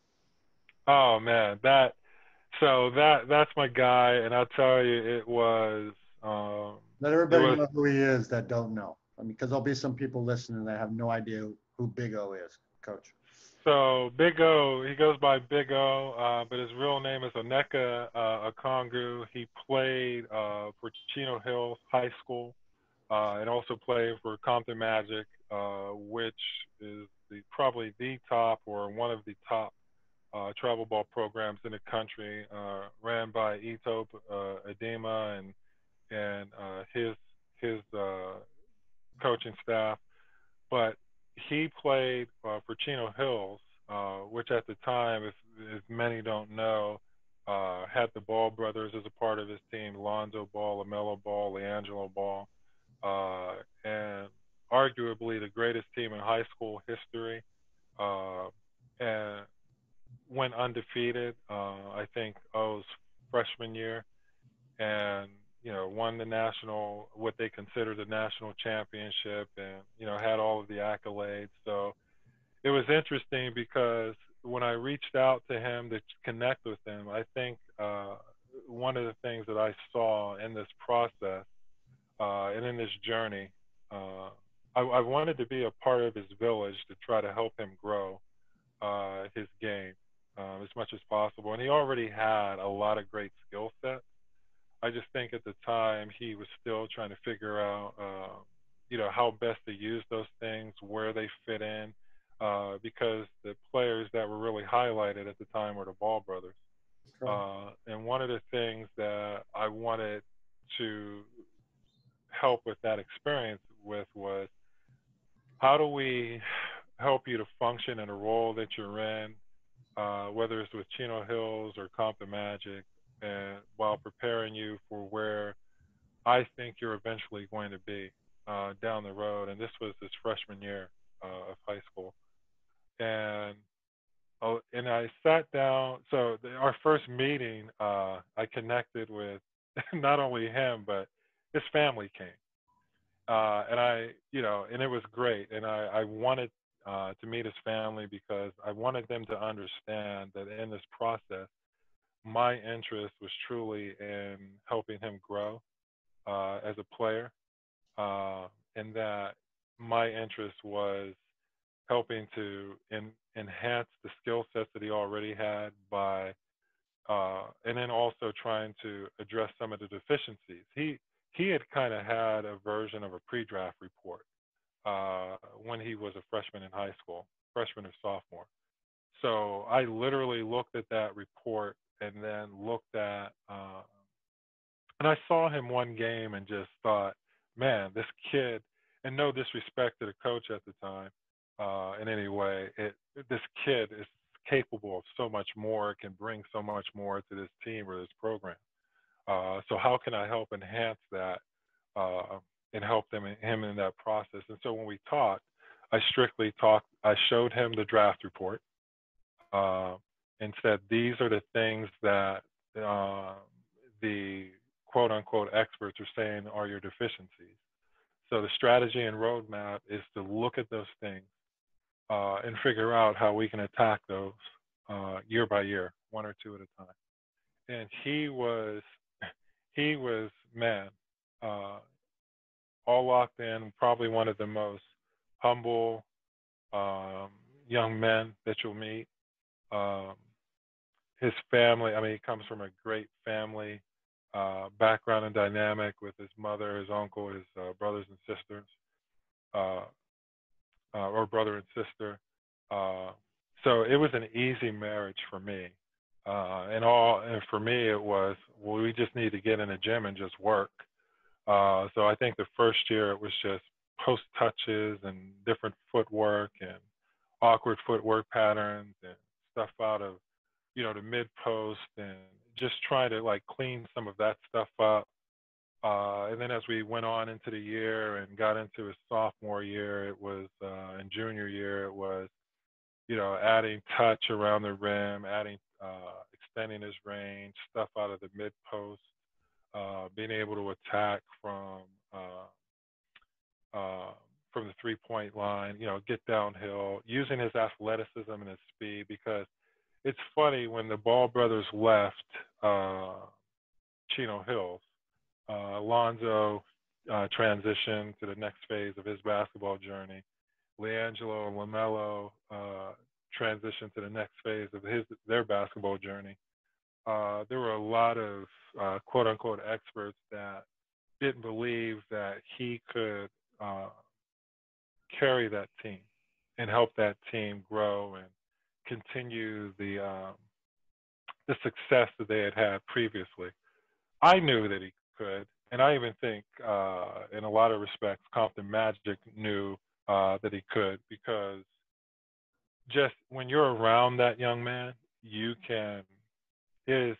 Speaker 2: Oh man, that so that that's my guy, and I'll tell you, it was um,
Speaker 1: Let
Speaker 2: it
Speaker 1: everybody
Speaker 2: was
Speaker 1: know who he is that don't know. I mean, because there'll be some people listening that have no idea who Big O is, Coach.
Speaker 2: So Big O, he goes by Big O, uh, but his real name is Oneka uh, Okongu. He played uh, for Chino Hills High School, uh, and also played for Compton Magic, uh, which is the, probably the top or one of the top uh, travel ball programs in the country, uh, ran by Ito uh, Adema and and uh, his his uh, coaching staff. But he played uh, for Chino Hills, uh, which at the time, if, if many don't know, uh, had the Ball brothers as a part of his team: Lonzo Ball, LaMelo Ball, LiAngelo Ball, uh, and arguably the greatest team in high school history. Uh, and went undefeated, uh, I think, O's freshman year, and you know won the national, what they consider the national championship, and you know had all of the accolades. So it was interesting because when I reached out to him to connect with him, I think uh, one of the things that I saw in this process, uh, and in this journey, uh, I, I wanted to be a part of his village to try to help him grow uh, his game uh, as much as possible. And he already had a lot of great skill sets. I just think at the time he was still trying to figure out, uh, you know, how best to use those things, where they fit in, uh, because the players that were really highlighted at the time were the Ball brothers.
Speaker 1: Correct.
Speaker 2: Uh, and one of the things that I wanted to help with that experience with was, how do we help you to function in a role that you're in, uh, whether it's with Chino Hills or Compton Magic, and while preparing you for where I think you're eventually going to be uh, down the road. And this was his freshman year uh, of high school. And oh, and I sat down. So the, our first meeting, uh, I connected with not only him but his family came, uh, and I, you know, and it was great. And I, I wanted uh, to meet his family because I wanted them to understand that in this process, my interest was truly in helping him grow uh, as a player, uh, and that my interest was helping to in, enhance the skill sets that he already had by, uh, and then also trying to address some of the deficiencies. He he had kind of had a version of a pre-draft report uh, when he was a freshman in high school, freshman or sophomore. So I literally looked at that report and then looked at, uh, and I saw him one game and just thought, man, this kid, and no disrespect to the coach at the time uh, in any way, it, this kid is capable of so much more, can bring so much more to this team or this program. Uh, so how can I help enhance that uh, and help them him in that process? And so when we talked, I strictly talked. I showed him the draft report uh, and said these are the things that uh, the quote unquote experts are saying are your deficiencies. So the strategy and roadmap is to look at those things uh, and figure out how we can attack those uh, year by year, one or two at a time. And he was, he was, man, uh, all locked in, probably one of the most humble um, young men that you'll meet. Um, his family, I mean, he comes from a great family uh, background and dynamic with his mother, his uncle, his uh, brothers and sisters, uh, uh, or brother and sister. Uh, so it was an easy marriage for me. Uh, and all, and for me, it was, well, we just need to get in the gym and just work. Uh, so I think the first year it was just post touches and different footwork and awkward footwork patterns and stuff out of, you know, the mid post and just trying to like clean some of that stuff up. Uh, and then as we went on into the year and got into his sophomore year, it was, uh, and junior year, it was, you know, adding touch around the rim, adding, uh, extending his range, stuff out of the mid post, uh, being able to attack from, uh, uh, from the three point line, you know, get downhill, using his athleticism and his speed, because it's funny when the Ball brothers left uh, Chino Hills, uh, Alonzo uh, transitioned to the next phase of his basketball journey. LiAngelo and LaMelo uh, transitioned to the next phase of his their basketball journey. Uh, there were a lot of uh, quote unquote experts that didn't believe that he could uh, carry that team and help that team grow and continue the um, the success that they had had previously. I knew that he could, and I even think, uh, in a lot of respects, Compton Magic knew uh, that he could, because just when you're around that young man, you can his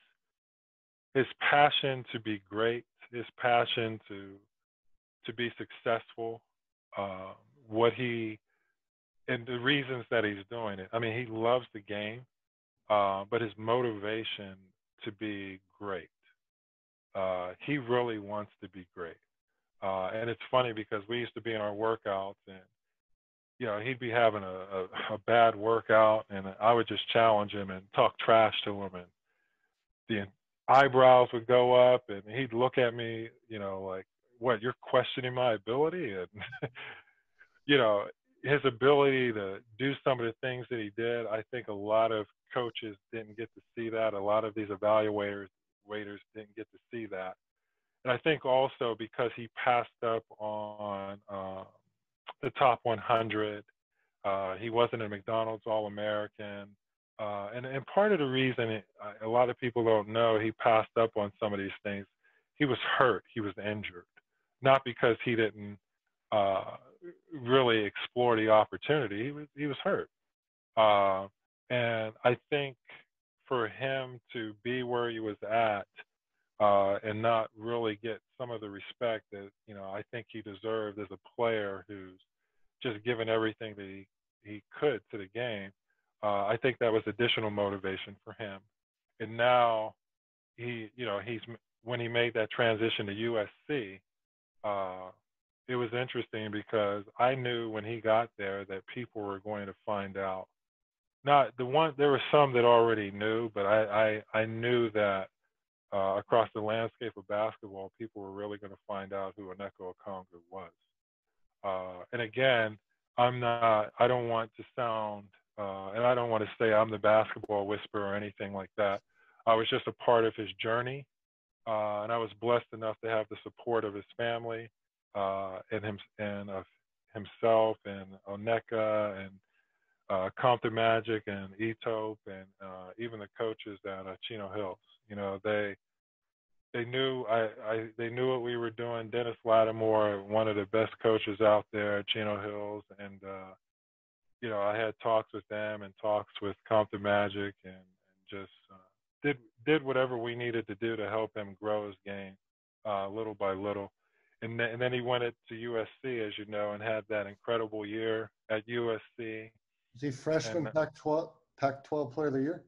Speaker 2: his passion to be great, his passion to to be successful, uh, what he and the reasons that he's doing it. I mean, he loves the game, uh, but his motivation to be great. Uh, he really wants to be great. Uh, and it's funny because we used to be in our workouts and, you know, he'd be having a, a, a bad workout and I would just challenge him and talk trash to him, and the eyebrows would go up and he'd look at me, you know, like, what, you're questioning my ability? And, you know, his ability to do some of the things that he did, I think a lot of coaches didn't get to see that. A lot of these evaluators waiters didn't get to see that. And I think also because he passed up on uh, the top one hundred, uh, he wasn't a McDonald's All-American. Uh, and, and part of the reason it, a lot of people don't know he passed up on some of these things, he was hurt, he was injured. Not because he didn't uh, really explore the opportunity, he was, he was hurt. Uh, and I think for him to be where he was at uh, and not really get some of the respect that, you know, I think he deserved as a player who's just given everything that he, he could to the game, uh, I think that was additional motivation for him. And now he, you know, he's, when he made that transition to U S C, uh, it was interesting because I knew when he got there that people were going to find out. Not the one, there were some that already knew, but I, I, I knew that uh, across the landscape of basketball, people were really going to find out who Onyeka Okongwu was. Uh, and again, I'm not, I don't want to sound, uh, and I don't want to say I'm the basketball whisperer or anything like that. I was just a part of his journey. uh, and I was blessed enough to have the support of his family uh, and him and of himself and Oneka and uh, Compton Magic and Etope and uh, even the coaches at uh, Chino Hills. You know, they they knew I, I they knew what we were doing. Dennis Lattimore, one of the best coaches out there at Chino Hills, and uh, you know, I had talks with them and talks with Compton Magic, and, and just uh, did did whatever we needed to do to help him grow his game, uh, little by little. And, th- and then he went it to U S C, as you know, and had that incredible year at U S C.
Speaker 1: Is he freshman
Speaker 2: And
Speaker 1: Pac twelve Pac twelve Player of the Year?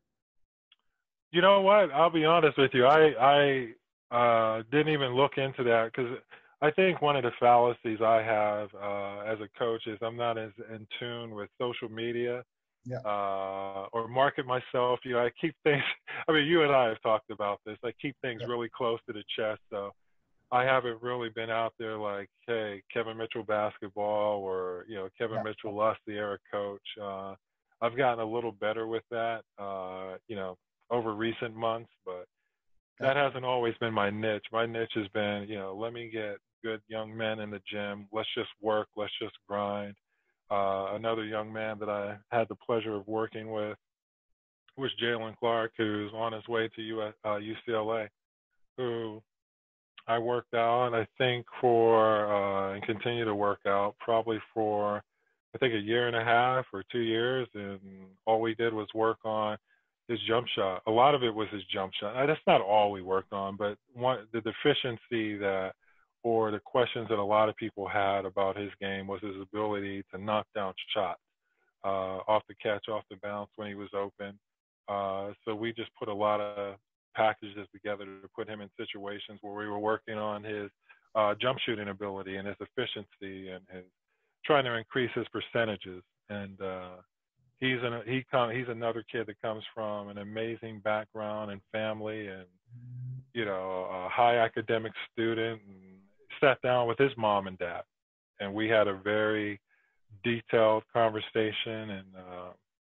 Speaker 2: you know what? I'll be honest with you. I I uh, didn't even look into that because I think one of the fallacies I have uh, as a coach is I'm not as in tune with social media
Speaker 1: Yeah.
Speaker 2: uh, or market myself. You know, I keep things. I mean, you and I have talked about this. I keep things
Speaker 1: Yeah.
Speaker 2: really close to the chest. So I haven't really been out there like, hey, Kevin Mitchell basketball, or you know, Kevin
Speaker 1: Yeah.
Speaker 2: Mitchell lost the era coach. Uh, I've gotten a little better with that, uh, you know, over recent months, but that hasn't always been my niche. My niche has been, you know, let me get good young men in the gym. Let's just work. Let's just grind. Uh, another young man that I had the pleasure of working with was Jalen Clark, who's on his way to U S, uh, U C L A, who I worked out, I think, for, uh, and continue to work out probably for, I think, a year and a half or two years. And all we did was work on his jump shot. A lot of it was his jump shot. Now, that's not all we worked on, but one, the deficiency that, or the questions that a lot of people had about his game was his ability to knock down shots uh, off the catch, off the bounce when he was open. Uh, so we just put a lot of packages together to put him in situations where we were working on his uh, jump shooting ability and his efficiency and his trying to increase his percentages. And uh, he's an he come he's another kid that comes from an amazing background and family, and you know, a high academic student, and sat down with his mom and dad, and we had a very detailed conversation. And uh,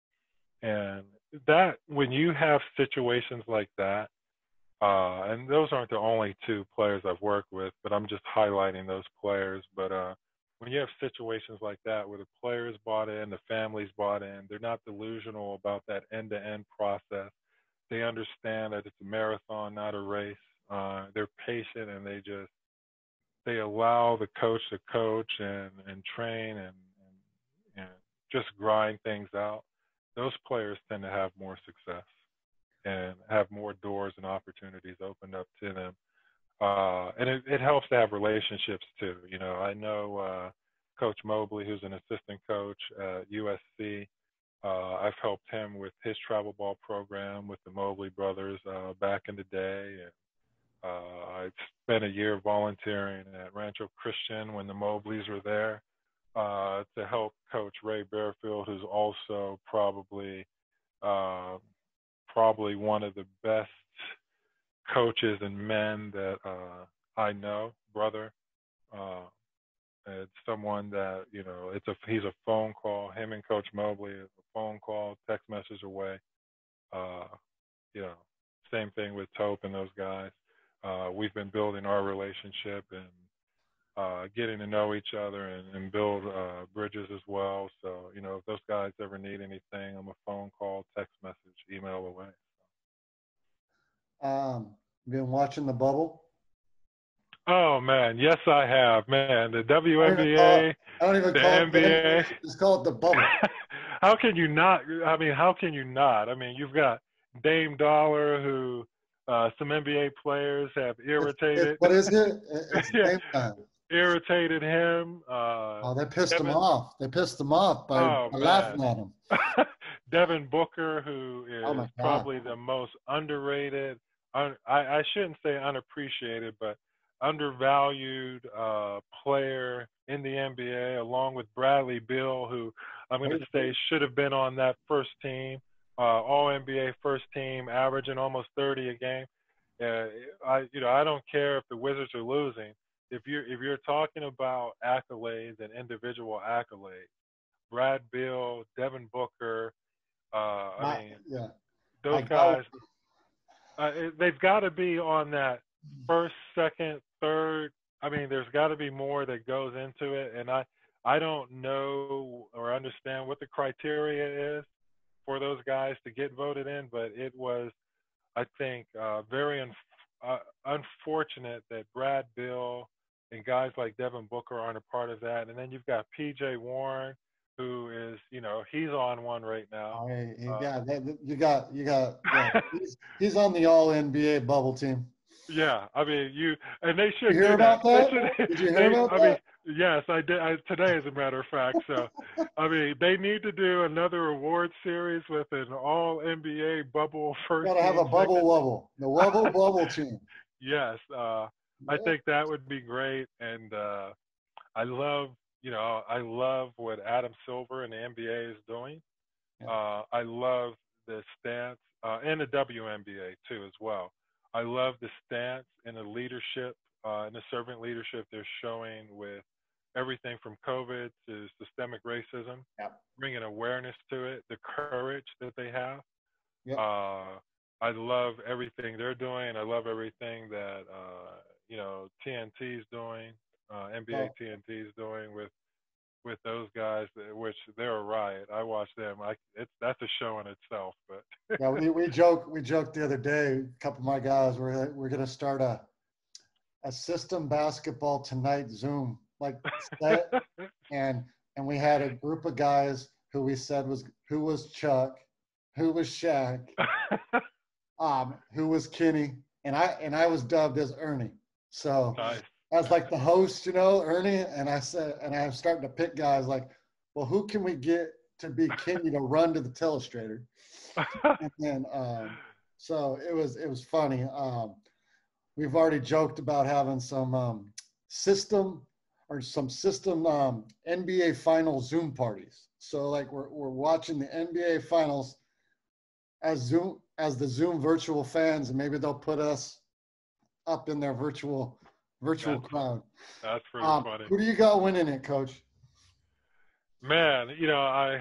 Speaker 2: and that when you have situations like that, uh, and those aren't the only two players I've worked with, but I'm just highlighting those players. But uh, when you have situations like that where the players bought in, the families bought in, they're not delusional about that end-to-end process. They understand that it's a marathon, not a race. Uh, they're patient, and they just they allow the coach to coach and, and train and, and, and just grind things out. Those players tend to have more success and have more doors and opportunities opened up to them. Uh, and it, it helps to have relationships too. You know, I know uh, Coach Mobley, who's an assistant coach at U S C. Uh, I've helped him with his travel ball program with the Mobley brothers uh, back in the day. And uh, I spent a year volunteering at Rancho Christian when the Mobleys were there uh, to help coach Ray Bearfield, who's also probably uh, probably one of the best coaches and men that uh, I know, brother. Uh, it's someone that, you know, it's a he's a phone call. Him and Coach Mobley is a phone call, text message away. Uh, you know, same thing with Tope and those guys. Uh, we've been building our relationship and uh, getting to know each other and, and build uh, bridges as well. So, you know, if those guys ever need anything, I'm a phone call, text message, email away.
Speaker 1: Um, been watching the bubble.
Speaker 2: Oh man, yes I have, man. The
Speaker 1: I don't even call it,
Speaker 2: W N B A,
Speaker 1: I don't even
Speaker 2: the
Speaker 1: call it the
Speaker 2: N B A.
Speaker 1: N B A. Just call it the bubble.
Speaker 2: How can you not? I mean, how can you not? I mean, you've got Dame Dollar, who uh, some N B A players have
Speaker 1: It's, it's,
Speaker 2: irritated.
Speaker 1: what is it? It's
Speaker 2: yeah,
Speaker 1: game time.
Speaker 2: irritated him. Uh,
Speaker 1: Oh, they pissed
Speaker 2: Devin,
Speaker 1: him off. They pissed him off by,
Speaker 2: oh
Speaker 1: by
Speaker 2: man,
Speaker 1: laughing at him.
Speaker 2: Devin Booker, who
Speaker 1: Oh
Speaker 2: is
Speaker 1: my God.
Speaker 2: probably the most underrated. Un, I, I shouldn't say unappreciated, but undervalued uh, player in the N B A, along with Bradley Beal, who I'm going to say should have been on that first team, uh, All N B A first team, averaging almost thirty a game. Uh, I, you know, I don't care if the Wizards are losing. If you're if you're talking about accolades and individual accolades, Brad Beal, Devin Booker, uh, I
Speaker 1: My,
Speaker 2: mean,
Speaker 1: yeah.
Speaker 2: those
Speaker 1: My God.
Speaker 2: guys, uh, they've got to be on that first, second, third. I mean, there's got to be more that goes into it, and I I don't know or understand what the criteria is for those guys to get voted in, but it was, I think, uh, very un- uh, unfortunate that Brad Bill and guys like Devin Booker aren't a part of that. And then you've got P J Warren, who is, you know, he's on one right now.
Speaker 1: Oh, hey, hey,
Speaker 2: Uh,
Speaker 1: yeah, that- you got, you got, yeah. He's, he's on the All N B A bubble team.
Speaker 2: Yeah, I mean, you and they
Speaker 1: You
Speaker 2: should
Speaker 1: hear
Speaker 2: do that.
Speaker 1: about
Speaker 2: They
Speaker 1: that?
Speaker 2: should.
Speaker 1: Did you hear
Speaker 2: They,
Speaker 1: about
Speaker 2: I mean,
Speaker 1: that?
Speaker 2: yes, I did I, today, as a matter of fact. So, I mean, they need to do another award series with an All N B A bubble first
Speaker 1: Got to have
Speaker 2: team,
Speaker 1: a bubble
Speaker 2: second.
Speaker 1: wubble, the wubble bubble team.
Speaker 2: Yes, uh, I
Speaker 1: Yeah.
Speaker 2: think that would be great, and uh, I love, you know, I love what Adam Silver and the N B A is doing.
Speaker 1: Yeah.
Speaker 2: Uh, I love the stance, uh, and the W N B A too as well. I love the stance and the leadership uh, and the servant leadership they're showing with everything from COVID to systemic racism,
Speaker 1: Yeah.
Speaker 2: bringing awareness to it, the courage that they have.
Speaker 1: Yeah.
Speaker 2: Uh, I love everything they're doing. I love everything that uh, you know T N T's doing, uh, N B A
Speaker 1: Oh.
Speaker 2: T N T's doing with with those guys, which they're a riot. I watch them. I it's that's a show in itself. But
Speaker 1: Yeah, we, we joke we joked the other day. A couple of my guys were we're gonna start a a system basketball tonight Zoom like set, and and we had a group of guys who we said was who was Chuck, who was Shaq, um, who was Kenny, and I and I was dubbed as Ernie. So
Speaker 2: nice.
Speaker 1: as like the host, you know, Ernie, and I said, and I'm starting to pick guys like, well, who can we get to be Kenny to run to the telestrator? And then, um, so it was it was funny. Um, we've already joked about having some um, system or some system um, N B A final Zoom parties. So like we're we're watching the N B A finals as Zoom as the Zoom virtual fans, and maybe they'll put us up in their virtual virtual
Speaker 2: that's,
Speaker 1: crowd.
Speaker 2: that's pretty
Speaker 1: Um,
Speaker 2: funny.
Speaker 1: who do you got winning it, Coach?
Speaker 2: Man, you know I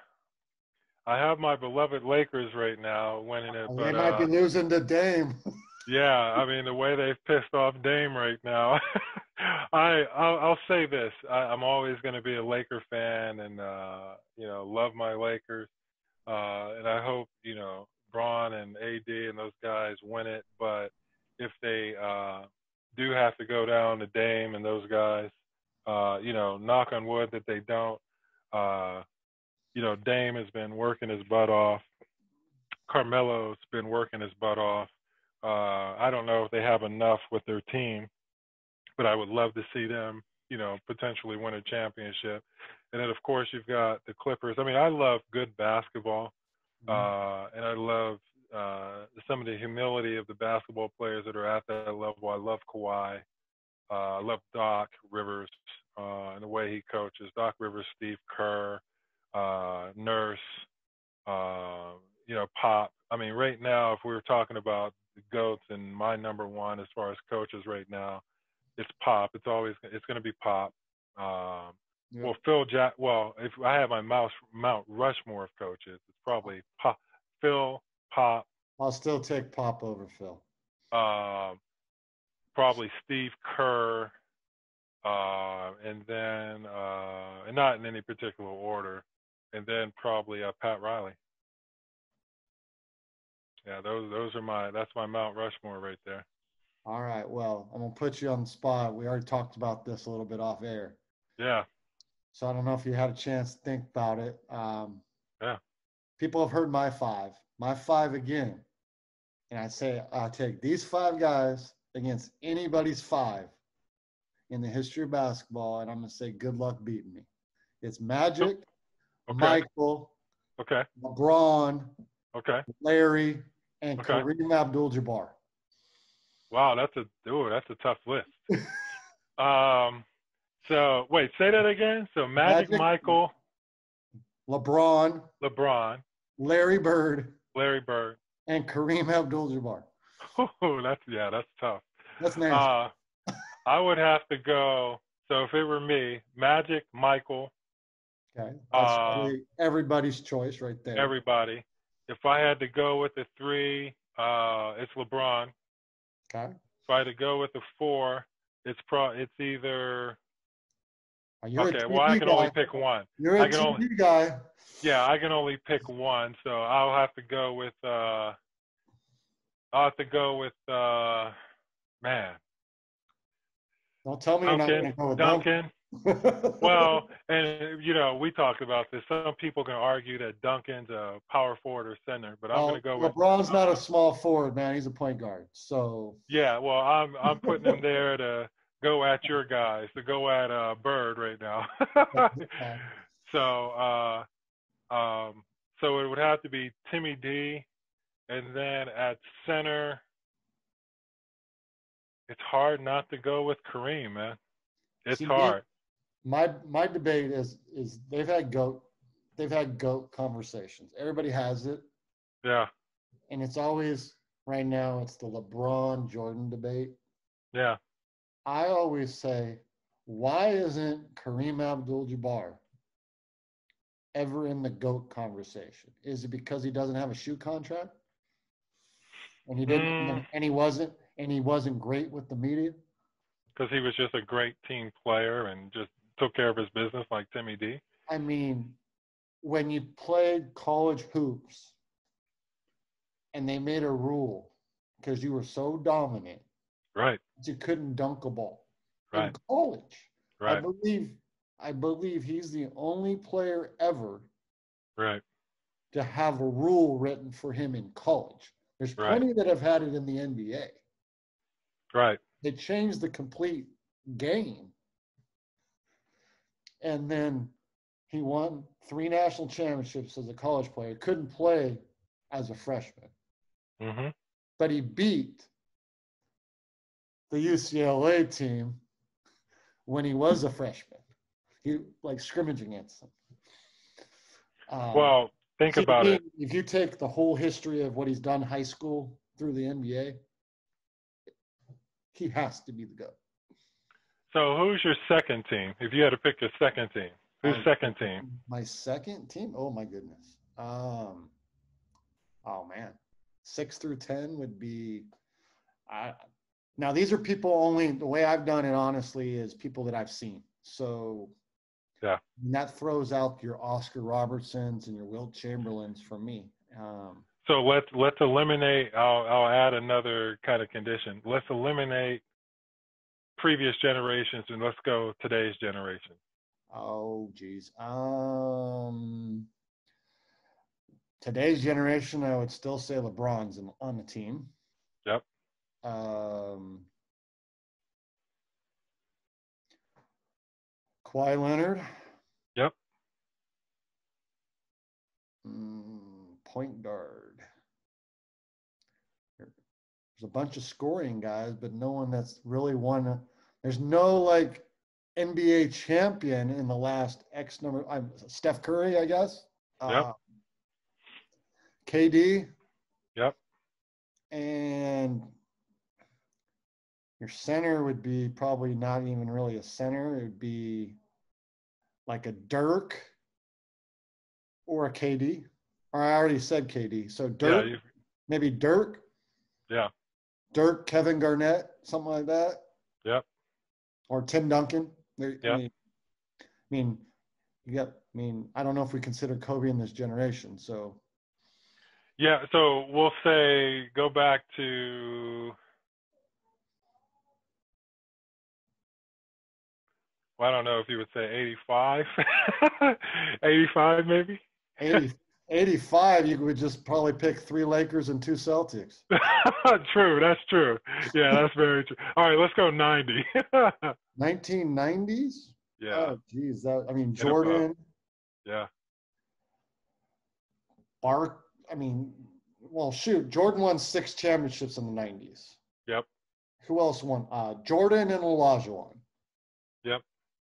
Speaker 2: I have my beloved Lakers right now winning it,
Speaker 1: They
Speaker 2: but
Speaker 1: might be
Speaker 2: uh,
Speaker 1: losing to Dame.
Speaker 2: yeah, I mean the way they've pissed off Dame right now. I I'll, I'll say this: I, I'm always going to be a Laker fan, and uh, you know love my Lakers. Uh, and I hope, you know, Braun and A D and those guys win it. But if they uh, do have to go down to Dame and those guys, uh, you know, knock on wood that they don't. Uh, you know, Dame has been working his butt off. Carmelo's been working his butt off. Uh, I don't know if they have enough with their team, but I would love to see them, you know, potentially win a championship. And then, of course, you've got the Clippers. I mean, I love good basketball, uh, and I love uh, some of the humility of the basketball players that are at that level. I love Kawhi. Uh, I love Doc Rivers uh, and the way he coaches. Doc Rivers, Steve Kerr, uh, Nurse, uh, you know, Pop. I mean, right now, if we were talking about the GOATs and my number one as far as coaches right now, it's Pop. It's always it's going to be Pop. Um,
Speaker 1: Yep.
Speaker 2: Well, Phil Jack. Well, if I have my mouse Mount Rushmore of coaches, it's probably Pop, Phil, Pop.
Speaker 1: I'll still take Pop over Phil.
Speaker 2: Um, probably Steve Kerr, uh, and then uh, and not in any particular order, and then probably uh, Pat Riley. Yeah, those those are my that's my Mount Rushmore right there.
Speaker 1: All right. Well, I'm gonna put you on the spot. We already talked about this a little bit off air.
Speaker 2: Yeah.
Speaker 1: So I don't know if you had a chance to think about it. Um,
Speaker 2: Yeah.
Speaker 1: People have heard my five. My five again. And I say I take these five guys against anybody's five in the history of basketball, and I'm gonna say good luck beating me. It's Magic,
Speaker 2: Okay.
Speaker 1: Michael,
Speaker 2: Okay.
Speaker 1: LeBron,
Speaker 2: Okay.
Speaker 1: Larry, and
Speaker 2: Okay.
Speaker 1: Kareem Abdul-Jabbar.
Speaker 2: Wow, that's a ooh, that's a tough list. um, so wait, say that again. So Magic,
Speaker 1: Magic,
Speaker 2: Michael,
Speaker 1: LeBron,
Speaker 2: LeBron,
Speaker 1: Larry Bird,
Speaker 2: Larry Bird.
Speaker 1: and Kareem Abdul-Jabbar.
Speaker 2: Oh, that's yeah, that's tough.
Speaker 1: That's nasty.
Speaker 2: Uh, I would have to go. So if it were me, Magic, Michael,
Speaker 1: Okay, that's
Speaker 2: uh,
Speaker 1: probably everybody's choice right there.
Speaker 2: everybody. If I had to go with the three, uh, it's LeBron.
Speaker 1: Okay.
Speaker 2: if I had to go with a four, it's pro. It's either
Speaker 1: You're
Speaker 2: okay.
Speaker 1: a
Speaker 2: Well, I
Speaker 1: T V
Speaker 2: can
Speaker 1: guy.
Speaker 2: only pick one.
Speaker 1: You're
Speaker 2: I
Speaker 1: a
Speaker 2: can only
Speaker 1: T V guy.
Speaker 2: yeah. I can only pick one. So I'll have to go with. Uh, I'll have to go with. Uh, man,
Speaker 1: Don't tell me you're not going
Speaker 2: Duncan.
Speaker 1: to go with
Speaker 2: Duncan.
Speaker 1: Duncan.
Speaker 2: Well, and you know, we talked about this. Some people can argue that Duncan's a power forward or center, but I'm
Speaker 1: well,
Speaker 2: going to go with.
Speaker 1: LeBron's not a small forward, man. He's a point guard. So
Speaker 2: Yeah, well, I'm I'm putting him there to go at your guys, to go at uh, Bird right now. so, uh, um, so it would have to be Timmy D, and then at center, it's hard not to go with Kareem, man. It's
Speaker 1: See,
Speaker 2: hard.
Speaker 1: My my debate is is they've had goat they've had goat conversations. Everybody has it,
Speaker 2: Yeah,
Speaker 1: and it's always right now it's the LeBron Jordan debate.
Speaker 2: yeah.
Speaker 1: I always say, why isn't Kareem Abdul-Jabbar ever in the GOAT conversation? Is it because he doesn't have a shoe contract? And he didn't
Speaker 2: Mm.
Speaker 1: and he wasn't and he wasn't great with the media?
Speaker 2: Because he was just a great team player and just took care of his business like Timmy D.
Speaker 1: I mean, when you played college hoops and they made a rule because you were so dominant,
Speaker 2: Right.
Speaker 1: you couldn't dunk a ball
Speaker 2: Right.
Speaker 1: in college.
Speaker 2: Right.
Speaker 1: I believe I believe he's the only player ever
Speaker 2: Right.
Speaker 1: to have a rule written for him in college. There's
Speaker 2: Right.
Speaker 1: plenty that have had it in the N B A.
Speaker 2: Right.
Speaker 1: They changed the complete game. And then he won three national championships as a college player. Couldn't play as a freshman.
Speaker 2: Mm-hmm.
Speaker 1: But he beat the U C L A team when he was a freshman. He like scrimmaging against them. Um,
Speaker 2: Well, think
Speaker 1: so
Speaker 2: about
Speaker 1: he,
Speaker 2: it.
Speaker 1: If you take the whole history of what he's done high school through the N B A, he has to be the GOAT.
Speaker 2: So who's your second team? If you had to pick your second team, who's
Speaker 1: Oh,
Speaker 2: second team?
Speaker 1: My second team? Oh my goodness. Um, oh man, six through ten would be. I now these are people only. The way I've done it, honestly, is people that I've seen. So
Speaker 2: Yeah.
Speaker 1: that throws out your Oscar Robertsons and your Wilt Chamberlains for me. Um,
Speaker 2: So let's let's eliminate. I'll I'll add another kind of condition. Let's eliminate previous generations and let's go today's generation.
Speaker 1: oh geez. Um, today's generation, I would still say LeBron's on the team.
Speaker 2: Yep.
Speaker 1: Um, Kawhi Leonard.
Speaker 2: Yep.
Speaker 1: Mm, point guard. There's a bunch of scoring guys, but no one that's really won. There's no like N B A champion in the last X number. I'm Steph Curry, I guess.
Speaker 2: Yep.
Speaker 1: Uh, K D.
Speaker 2: Yep.
Speaker 1: And your center would be probably not even really a center. It would be like a Dirk or a K D. Or I already said K D. So Dirk,
Speaker 2: Yeah,
Speaker 1: maybe Dirk.
Speaker 2: Yeah.
Speaker 1: Dirk, Kevin Garnett, something like that.
Speaker 2: Yep.
Speaker 1: Or Tim Duncan. There,
Speaker 2: Yep.
Speaker 1: I mean, I mean, you got. I mean, I don't know if we consider Kobe in this generation. So.
Speaker 2: Yeah. So we'll say go back to. Well, I don't know if you would say eighty-five. eighty-five maybe.
Speaker 1: eighty, eighty-five, you would just probably pick three Lakers and two Celtics.
Speaker 2: True, that's true. Yeah, that's very true. All right, let's go ninety.
Speaker 1: nineteen nineties?
Speaker 2: Yeah.
Speaker 1: Oh, geez. That, I mean, Jordan.
Speaker 2: Yeah.
Speaker 1: Bark. I mean, well, shoot. Jordan won six championships in the nineties.
Speaker 2: Yep.
Speaker 1: Who else won? Uh, Jordan and Olajuwon.
Speaker 2: Yep.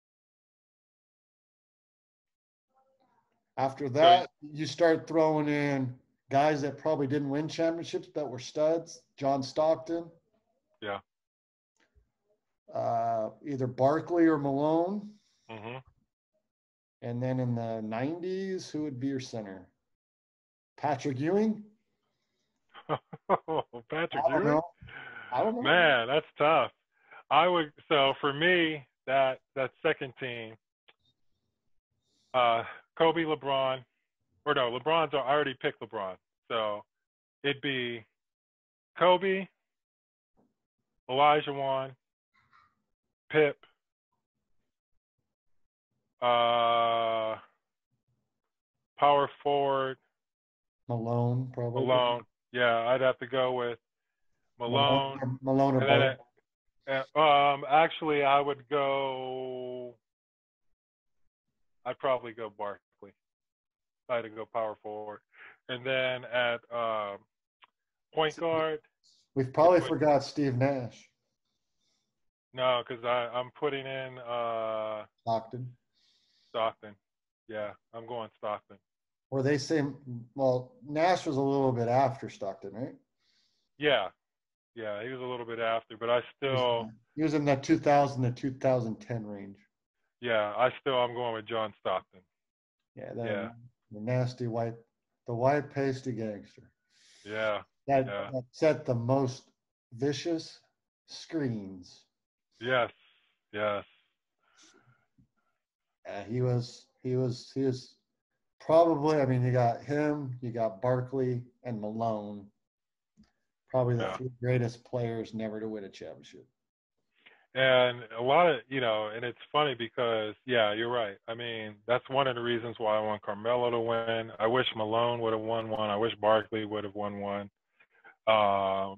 Speaker 1: After that, so, you start throwing in guys that probably didn't win championships but were studs. John Stockton.
Speaker 2: Yeah.
Speaker 1: Uh, either Barkley or Malone.
Speaker 2: Mm-hmm.
Speaker 1: And then in the nineties, who would be your center? Patrick Ewing?
Speaker 2: Patrick
Speaker 1: I don't
Speaker 2: Ewing?
Speaker 1: know. I don't know.
Speaker 2: Man, that's tough. I would so for me that that second team, uh, Kobe, LeBron, or no, LeBron's I already picked LeBron, so it'd be Kobe, Olajuwon, Pip, uh, power forward,
Speaker 1: Malone, probably.
Speaker 2: Malone. Yeah, I'd have to go with Malone,
Speaker 1: Malone, Malone or
Speaker 2: and then
Speaker 1: both.
Speaker 2: it, uh, um, actually I would go. I'd probably go Barkley. I had to go power forward, and then at um, point guard.
Speaker 1: We've probably
Speaker 2: Put,
Speaker 1: forgot Steve Nash.
Speaker 2: no, because I'm putting in uh,
Speaker 1: Stockton.
Speaker 2: Stockton. Yeah, I'm going Stockton.
Speaker 1: Or they say, well, Nash was a little bit after Stockton, right?
Speaker 2: Yeah, yeah, he was a little bit after, but I still.
Speaker 1: He was in that two thousand to two thousand ten range.
Speaker 2: Yeah, I still I'm going with John Stockton.
Speaker 1: Yeah, that,
Speaker 2: Yeah.
Speaker 1: the nasty white, the white pasty gangster.
Speaker 2: Yeah.
Speaker 1: That,
Speaker 2: Yeah.
Speaker 1: that set the most vicious screens.
Speaker 2: Yes. Yes.
Speaker 1: Uh, he was, he was, he was probably. I mean, you got him, you got Barkley and Malone. Probably the
Speaker 2: Yeah.
Speaker 1: three greatest players never to win a championship.
Speaker 2: And a lot of, you know, and it's funny because, yeah, you're right. I mean, that's one of the reasons why I want Carmelo to win. I wish Malone would have won one. I wish Barkley would have won one. Um,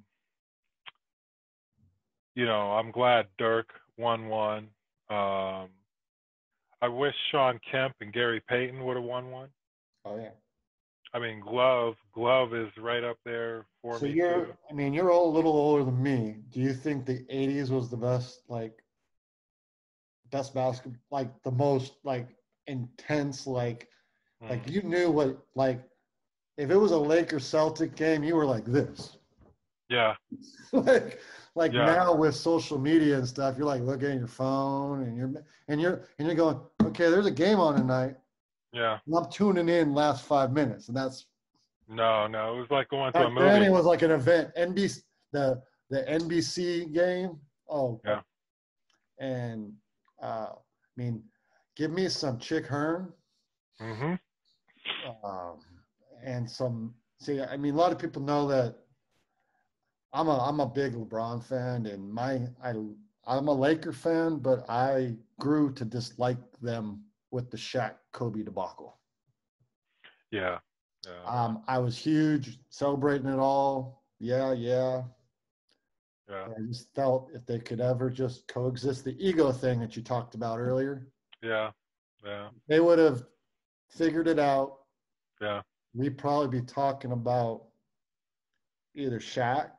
Speaker 2: you know, I'm glad Dirk won one. Um, I wish Sean Kemp and Gary Payton would have won one.
Speaker 1: Oh yeah.
Speaker 2: I mean, Glove, Glove is right up there for
Speaker 1: So
Speaker 2: me
Speaker 1: you're,
Speaker 2: too.
Speaker 1: I mean, you're a little older than me. Do you think the eighties was the best, like, best basketball, like the most, like, intense, like,
Speaker 2: Mm.
Speaker 1: like you knew what, like, if it was a Lakers Celtic game, you were like this.
Speaker 2: Yeah.
Speaker 1: like, like
Speaker 2: Yeah.
Speaker 1: now with social media and stuff, you're like looking at your phone and you're and you're and you're going, okay, there's a game on tonight.
Speaker 2: Yeah.
Speaker 1: And I'm tuning in last five minutes, and that's
Speaker 2: No, no, it was like going to a
Speaker 1: back then
Speaker 2: movie.
Speaker 1: it was like an event. N B C, the the N B C game. Oh,
Speaker 2: Yeah.
Speaker 1: and uh, I mean, give me some Chick Hearn,
Speaker 2: Mm-hmm.
Speaker 1: um, and some. See, I mean, a lot of people know that I'm a I'm a big LeBron fan, and my I I'm a Laker fan, but I grew to dislike them with the Shaq Kobe debacle.
Speaker 2: Yeah. Yeah.
Speaker 1: Um, I was huge, celebrating it all. Yeah, yeah.
Speaker 2: Yeah.
Speaker 1: I just felt if they could ever just coexist, the ego thing that you talked about earlier,
Speaker 2: Yeah. Yeah.
Speaker 1: they would have figured it out.
Speaker 2: Yeah.
Speaker 1: We'd probably be talking about either Shaq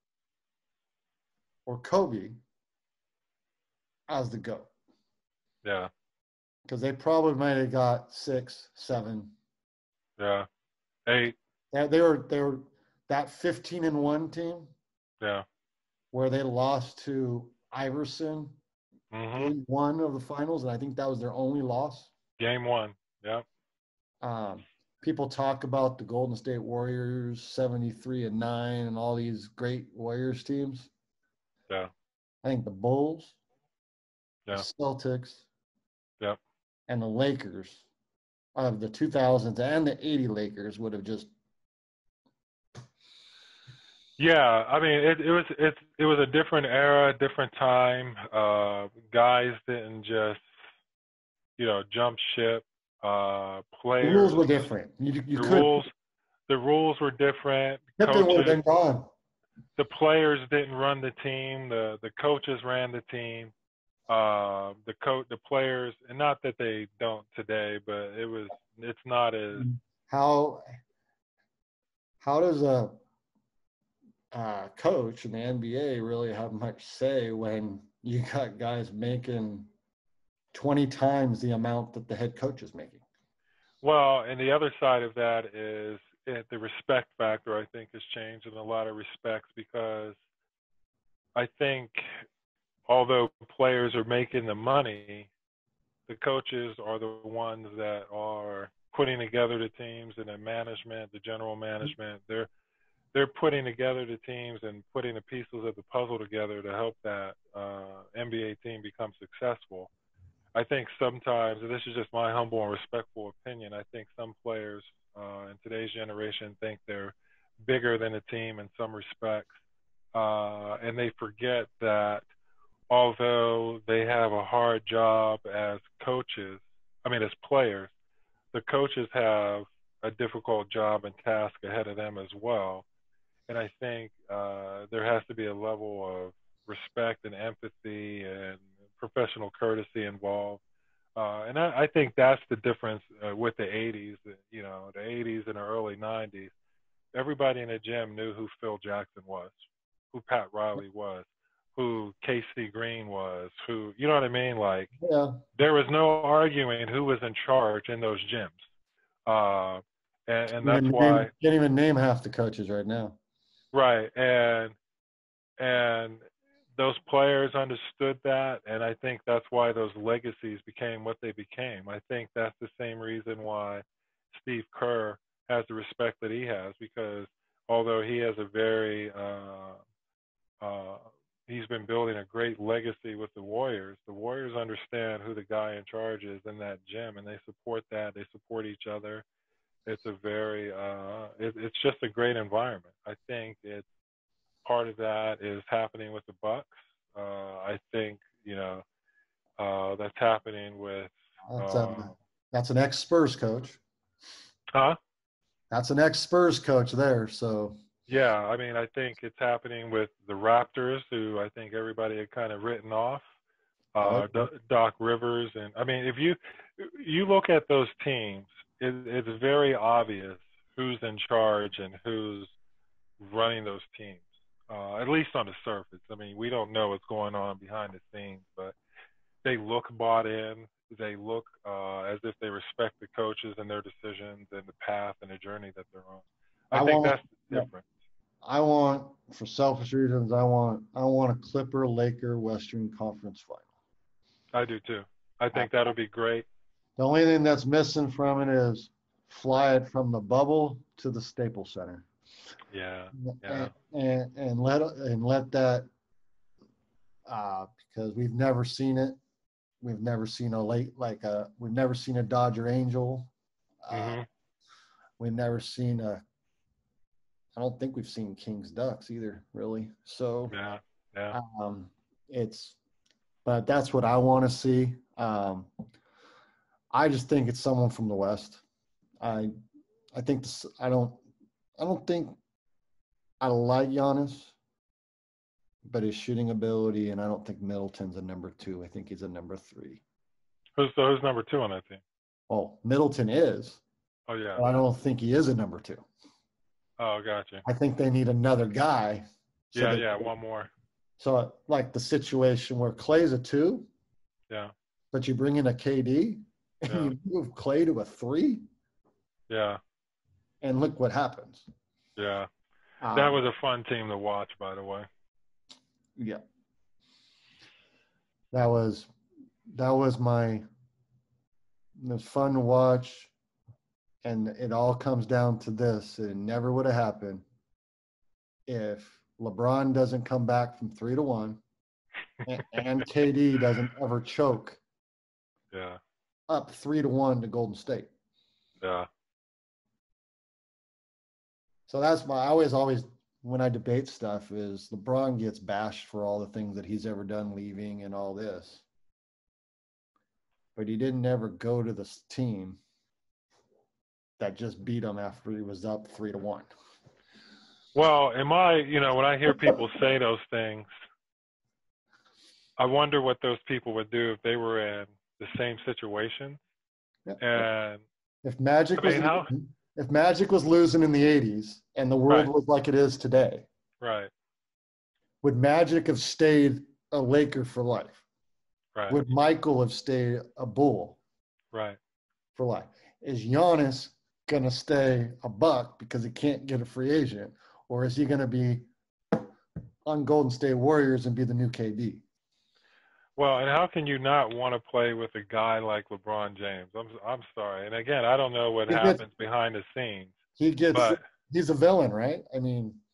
Speaker 1: or Kobe as the GOAT.
Speaker 2: Yeah.
Speaker 1: Because they probably might have got six, seven.
Speaker 2: Yeah. Eight.
Speaker 1: They, they were they were that fifteen and one team.
Speaker 2: Yeah.
Speaker 1: Where they lost to Iverson,
Speaker 2: Mm-hmm.
Speaker 1: game one of the finals, and I think that was their only loss.
Speaker 2: Game one. Yeah.
Speaker 1: Um, people talk about the Golden State Warriors, seventy-three and nine, and all these great Warriors teams.
Speaker 2: Yeah.
Speaker 1: I think the Bulls,
Speaker 2: Yeah.
Speaker 1: the Celtics,
Speaker 2: Yep.
Speaker 1: and the Lakers of the two thousands and the eighty Lakers would have just.
Speaker 2: Yeah, I mean, it, it was it it was a different era, different time. Uh, guys didn't just, you know, jump ship. Uh, players.
Speaker 1: The rules were different. You, you
Speaker 2: the
Speaker 1: could.
Speaker 2: rules, the rules were different.
Speaker 1: Pippen would have been gone.
Speaker 2: The players didn't run the team. The the coaches ran the team. Uh, the coach, the players, and not that they don't today, but it was. It's not as.
Speaker 1: How. How does a Uh, coach in the N B A really have much say when you got guys making twenty times the amount that the head coach is making?
Speaker 2: Well, and the other side of that is it, the respect factor, I think, has changed in a lot of respects because I think although players are making the money, the coaches are the ones that are putting together the teams and the management, the general management. They're they're putting together the teams and putting the pieces of the puzzle together to help that uh, N B A team become successful. I think sometimes, and this is just my humble and respectful opinion, I think some players uh, in today's generation think they're bigger than a team in some respects, uh, and they forget that although they have a hard job as coaches, I mean as players, the coaches have a difficult job and task ahead of them as well. And I think uh, there has to be a level of respect and empathy and professional courtesy involved. Uh, and I, I think that's the difference uh, with the eighties, you know, the eighties and the early nineties. Everybody in the gym knew who Phil Jackson was, who Pat Riley was, who K C Green was, who, you know what I mean? Like,
Speaker 1: Yeah.
Speaker 2: there was no arguing who was in charge in those gyms. Uh, and, and that's
Speaker 1: Can't even
Speaker 2: why.
Speaker 1: name, can't even name half the coaches right now.
Speaker 2: Right. And, and those players understood that. And I think that's why those legacies became what they became. I think that's the same reason why Steve Kerr has the respect that he has, because although he has a very, uh, uh, he's been building a great legacy with the Warriors, the Warriors understand who the guy in charge is in that gym, and they support that. They support each other. It's a very, uh, it, it's just a great environment. I think it's part of that is happening with the Bucks. Uh, I think, you know, uh, that's happening with,
Speaker 1: That's,
Speaker 2: uh,
Speaker 1: a, that's an ex-Spurs coach.
Speaker 2: huh?
Speaker 1: That's an ex-Spurs coach there. So
Speaker 2: Yeah, I mean, I think it's happening with the Raptors, who I think everybody had kind of written off. Uh,
Speaker 1: okay.
Speaker 2: Doc Rivers, and I mean, if you you look at those teams, it, it's very obvious who's in charge and who's running those teams. Uh, at least on the surface. I mean, we don't know what's going on behind the scenes, but they look bought in. They look uh, as if they respect the coaches and their decisions and the path and the journey that they're on. I,
Speaker 1: I
Speaker 2: think
Speaker 1: want,
Speaker 2: that's the difference.
Speaker 1: I want, for selfish reasons, I want, I want a Clipper Laker Western Conference final.
Speaker 2: I do too. I think that'll be great.
Speaker 1: The only thing that's missing from it is fly it from the bubble to the Staples Center.
Speaker 2: Yeah, yeah.
Speaker 1: And, and, and let and let that uh, because we've never seen it. We've never seen a late like a we've never seen a Dodger Angel. Uh,
Speaker 2: Mm-hmm.
Speaker 1: We've never seen a. I don't think we've seen Kings Ducks either, really. So
Speaker 2: Yeah, yeah.
Speaker 1: um, it's, but that's what I want to see. Um, I just think it's someone from the West. I I think this, I don't I don't think I like Giannis, but his shooting ability, and I don't think Middleton's a number two. I think he's a number three.
Speaker 2: Who's so who's number two on that team?
Speaker 1: Oh, Middleton is.
Speaker 2: Oh yeah.
Speaker 1: But I don't think he is a number two.
Speaker 2: Oh, gotcha.
Speaker 1: I think they need another guy. So
Speaker 2: Yeah,
Speaker 1: they,
Speaker 2: yeah. One more.
Speaker 1: So like the situation where Clay's a two,
Speaker 2: Yeah.
Speaker 1: but you bring in a K D and
Speaker 2: Yeah.
Speaker 1: you move Clay to a three,
Speaker 2: Yeah.
Speaker 1: and look what happens.
Speaker 2: Yeah.
Speaker 1: Um,
Speaker 2: That was a fun team to watch, by the way.
Speaker 1: Yeah. That was that was my it was fun to watch, and it all comes down to this. It never would have happened if LeBron doesn't come back from three to one and, and K D doesn't ever choke
Speaker 2: Yeah.
Speaker 1: up three to one to Golden State.
Speaker 2: Yeah.
Speaker 1: So that's my I always always when I debate stuff is LeBron gets bashed for all the things that he's ever done leaving and all this. But he didn't ever go to this team that just beat him after he was up three to one.
Speaker 2: Well, am I, you know, when I hear people say those things, I wonder what those people would do if they were in the same situation.
Speaker 1: Yeah.
Speaker 2: And
Speaker 1: If Magic
Speaker 2: I mean,
Speaker 1: was
Speaker 2: how?
Speaker 1: losing, if Magic was losing in the eighties and the world
Speaker 2: Right.
Speaker 1: was like it is today,
Speaker 2: Right.
Speaker 1: would Magic have stayed a Laker for life?
Speaker 2: Right.
Speaker 1: Would Michael have stayed a Bull
Speaker 2: Right.
Speaker 1: for life? Is Giannis going to stay a Buck because he can't get a free agent? Or is he going to be on Golden State Warriors and be the new K D?
Speaker 2: Well, and how can you not want to play with a guy like LeBron James? I'm I'm sorry. And again, I don't know what
Speaker 1: He
Speaker 2: happens
Speaker 1: gets,
Speaker 2: behind the scenes.
Speaker 1: he gets
Speaker 2: But
Speaker 1: he's a villain, right? I mean,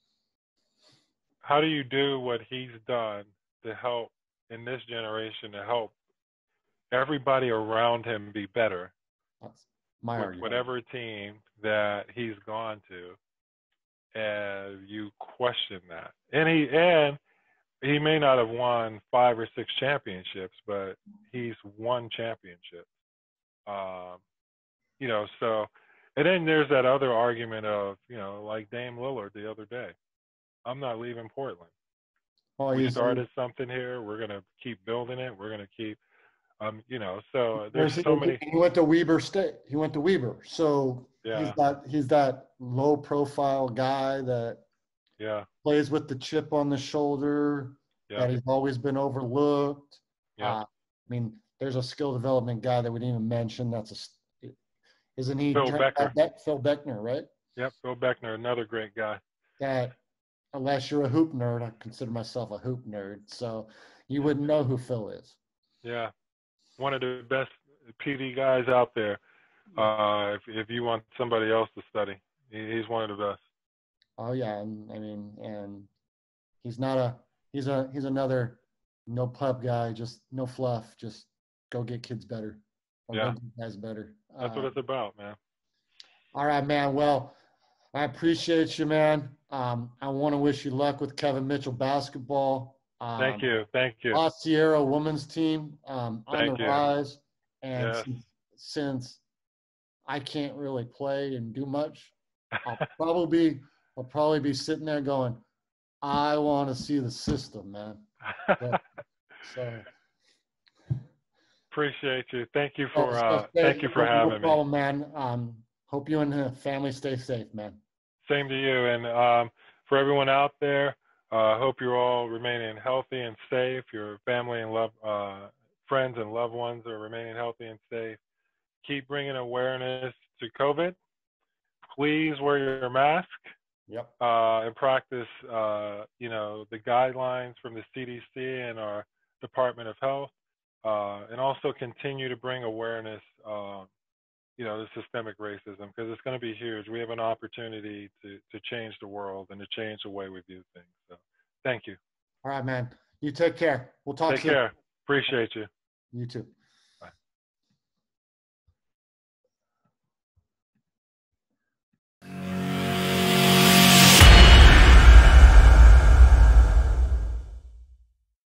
Speaker 2: how do you do what he's done to help in this generation to help everybody around him be better?
Speaker 1: That's my
Speaker 2: with
Speaker 1: argument.
Speaker 2: Whatever team that he's gone to, and you question that. And he and he may not have won five or six championships, but he's won championships. Um, you know, so and then there's that other argument of, you know, like Dame Lillard the other day. I'm not leaving Portland.
Speaker 1: Well,
Speaker 2: We
Speaker 1: he's,
Speaker 2: started something here. We're gonna keep building it. We're gonna keep um, you know, so there's
Speaker 1: he,
Speaker 2: so many.
Speaker 1: He went to Weber State. He went to Weber. So
Speaker 2: Yeah.
Speaker 1: he's that he's that low profile guy that
Speaker 2: Yeah.
Speaker 1: plays with the chip on the shoulder,
Speaker 2: Yeah.
Speaker 1: that he's always been overlooked.
Speaker 2: Yeah.
Speaker 1: Uh, I mean, there's a skill development guy that we didn't even mention. That's a, isn't he?
Speaker 2: Phil Becker.
Speaker 1: Be- Phil Beckner, right?
Speaker 2: Yep, Phil Beckner, another great guy.
Speaker 1: That, unless you're a hoop nerd, I consider myself a hoop nerd, so you wouldn't know who Phil is.
Speaker 2: Yeah, one of the best P D guys out there. Uh, if if you want somebody else to study, he's one of the best.
Speaker 1: Oh yeah, and I mean, and he's not a he's a he's another no pub guy, just no fluff, just go get kids better, or
Speaker 2: yeah.
Speaker 1: go get guys better.
Speaker 2: That's uh, what it's about, man.
Speaker 1: All right, man. Well, I appreciate you, man. Um, I want to wish you luck with Kevin Mitchell basketball. Um,
Speaker 2: Thank you, thank you.
Speaker 1: La Sierra women's team um, on
Speaker 2: thank
Speaker 1: the
Speaker 2: you.
Speaker 1: rise, and
Speaker 2: yes.
Speaker 1: since, since I can't really play and do much, I'll probably be I'll probably be sitting there going, I want to see the system, man. But, so
Speaker 2: appreciate you. Thank you for uh, so thank you for
Speaker 1: no
Speaker 2: having
Speaker 1: problem,
Speaker 2: me,
Speaker 1: man. Um, hope you and the family stay safe, man.
Speaker 2: Same to you, and um, for everyone out there, I uh, hope you're all remaining healthy and safe. Your family and love, uh, friends and loved ones are remaining healthy and safe. Keep bringing awareness to COVID. Please wear your mask.
Speaker 1: Yep.
Speaker 2: Uh, and practice, uh, you know, the guidelines from the C D C and our Department of Health, uh, and also continue to bring awareness, uh, you know, to systemic racism, because it's going to be huge. We have an opportunity to to change the world and to change the way we view things. So, thank you.
Speaker 1: All right, man. You take care. We'll talk
Speaker 2: take
Speaker 1: soon.
Speaker 2: Take care. Appreciate you.
Speaker 1: You too.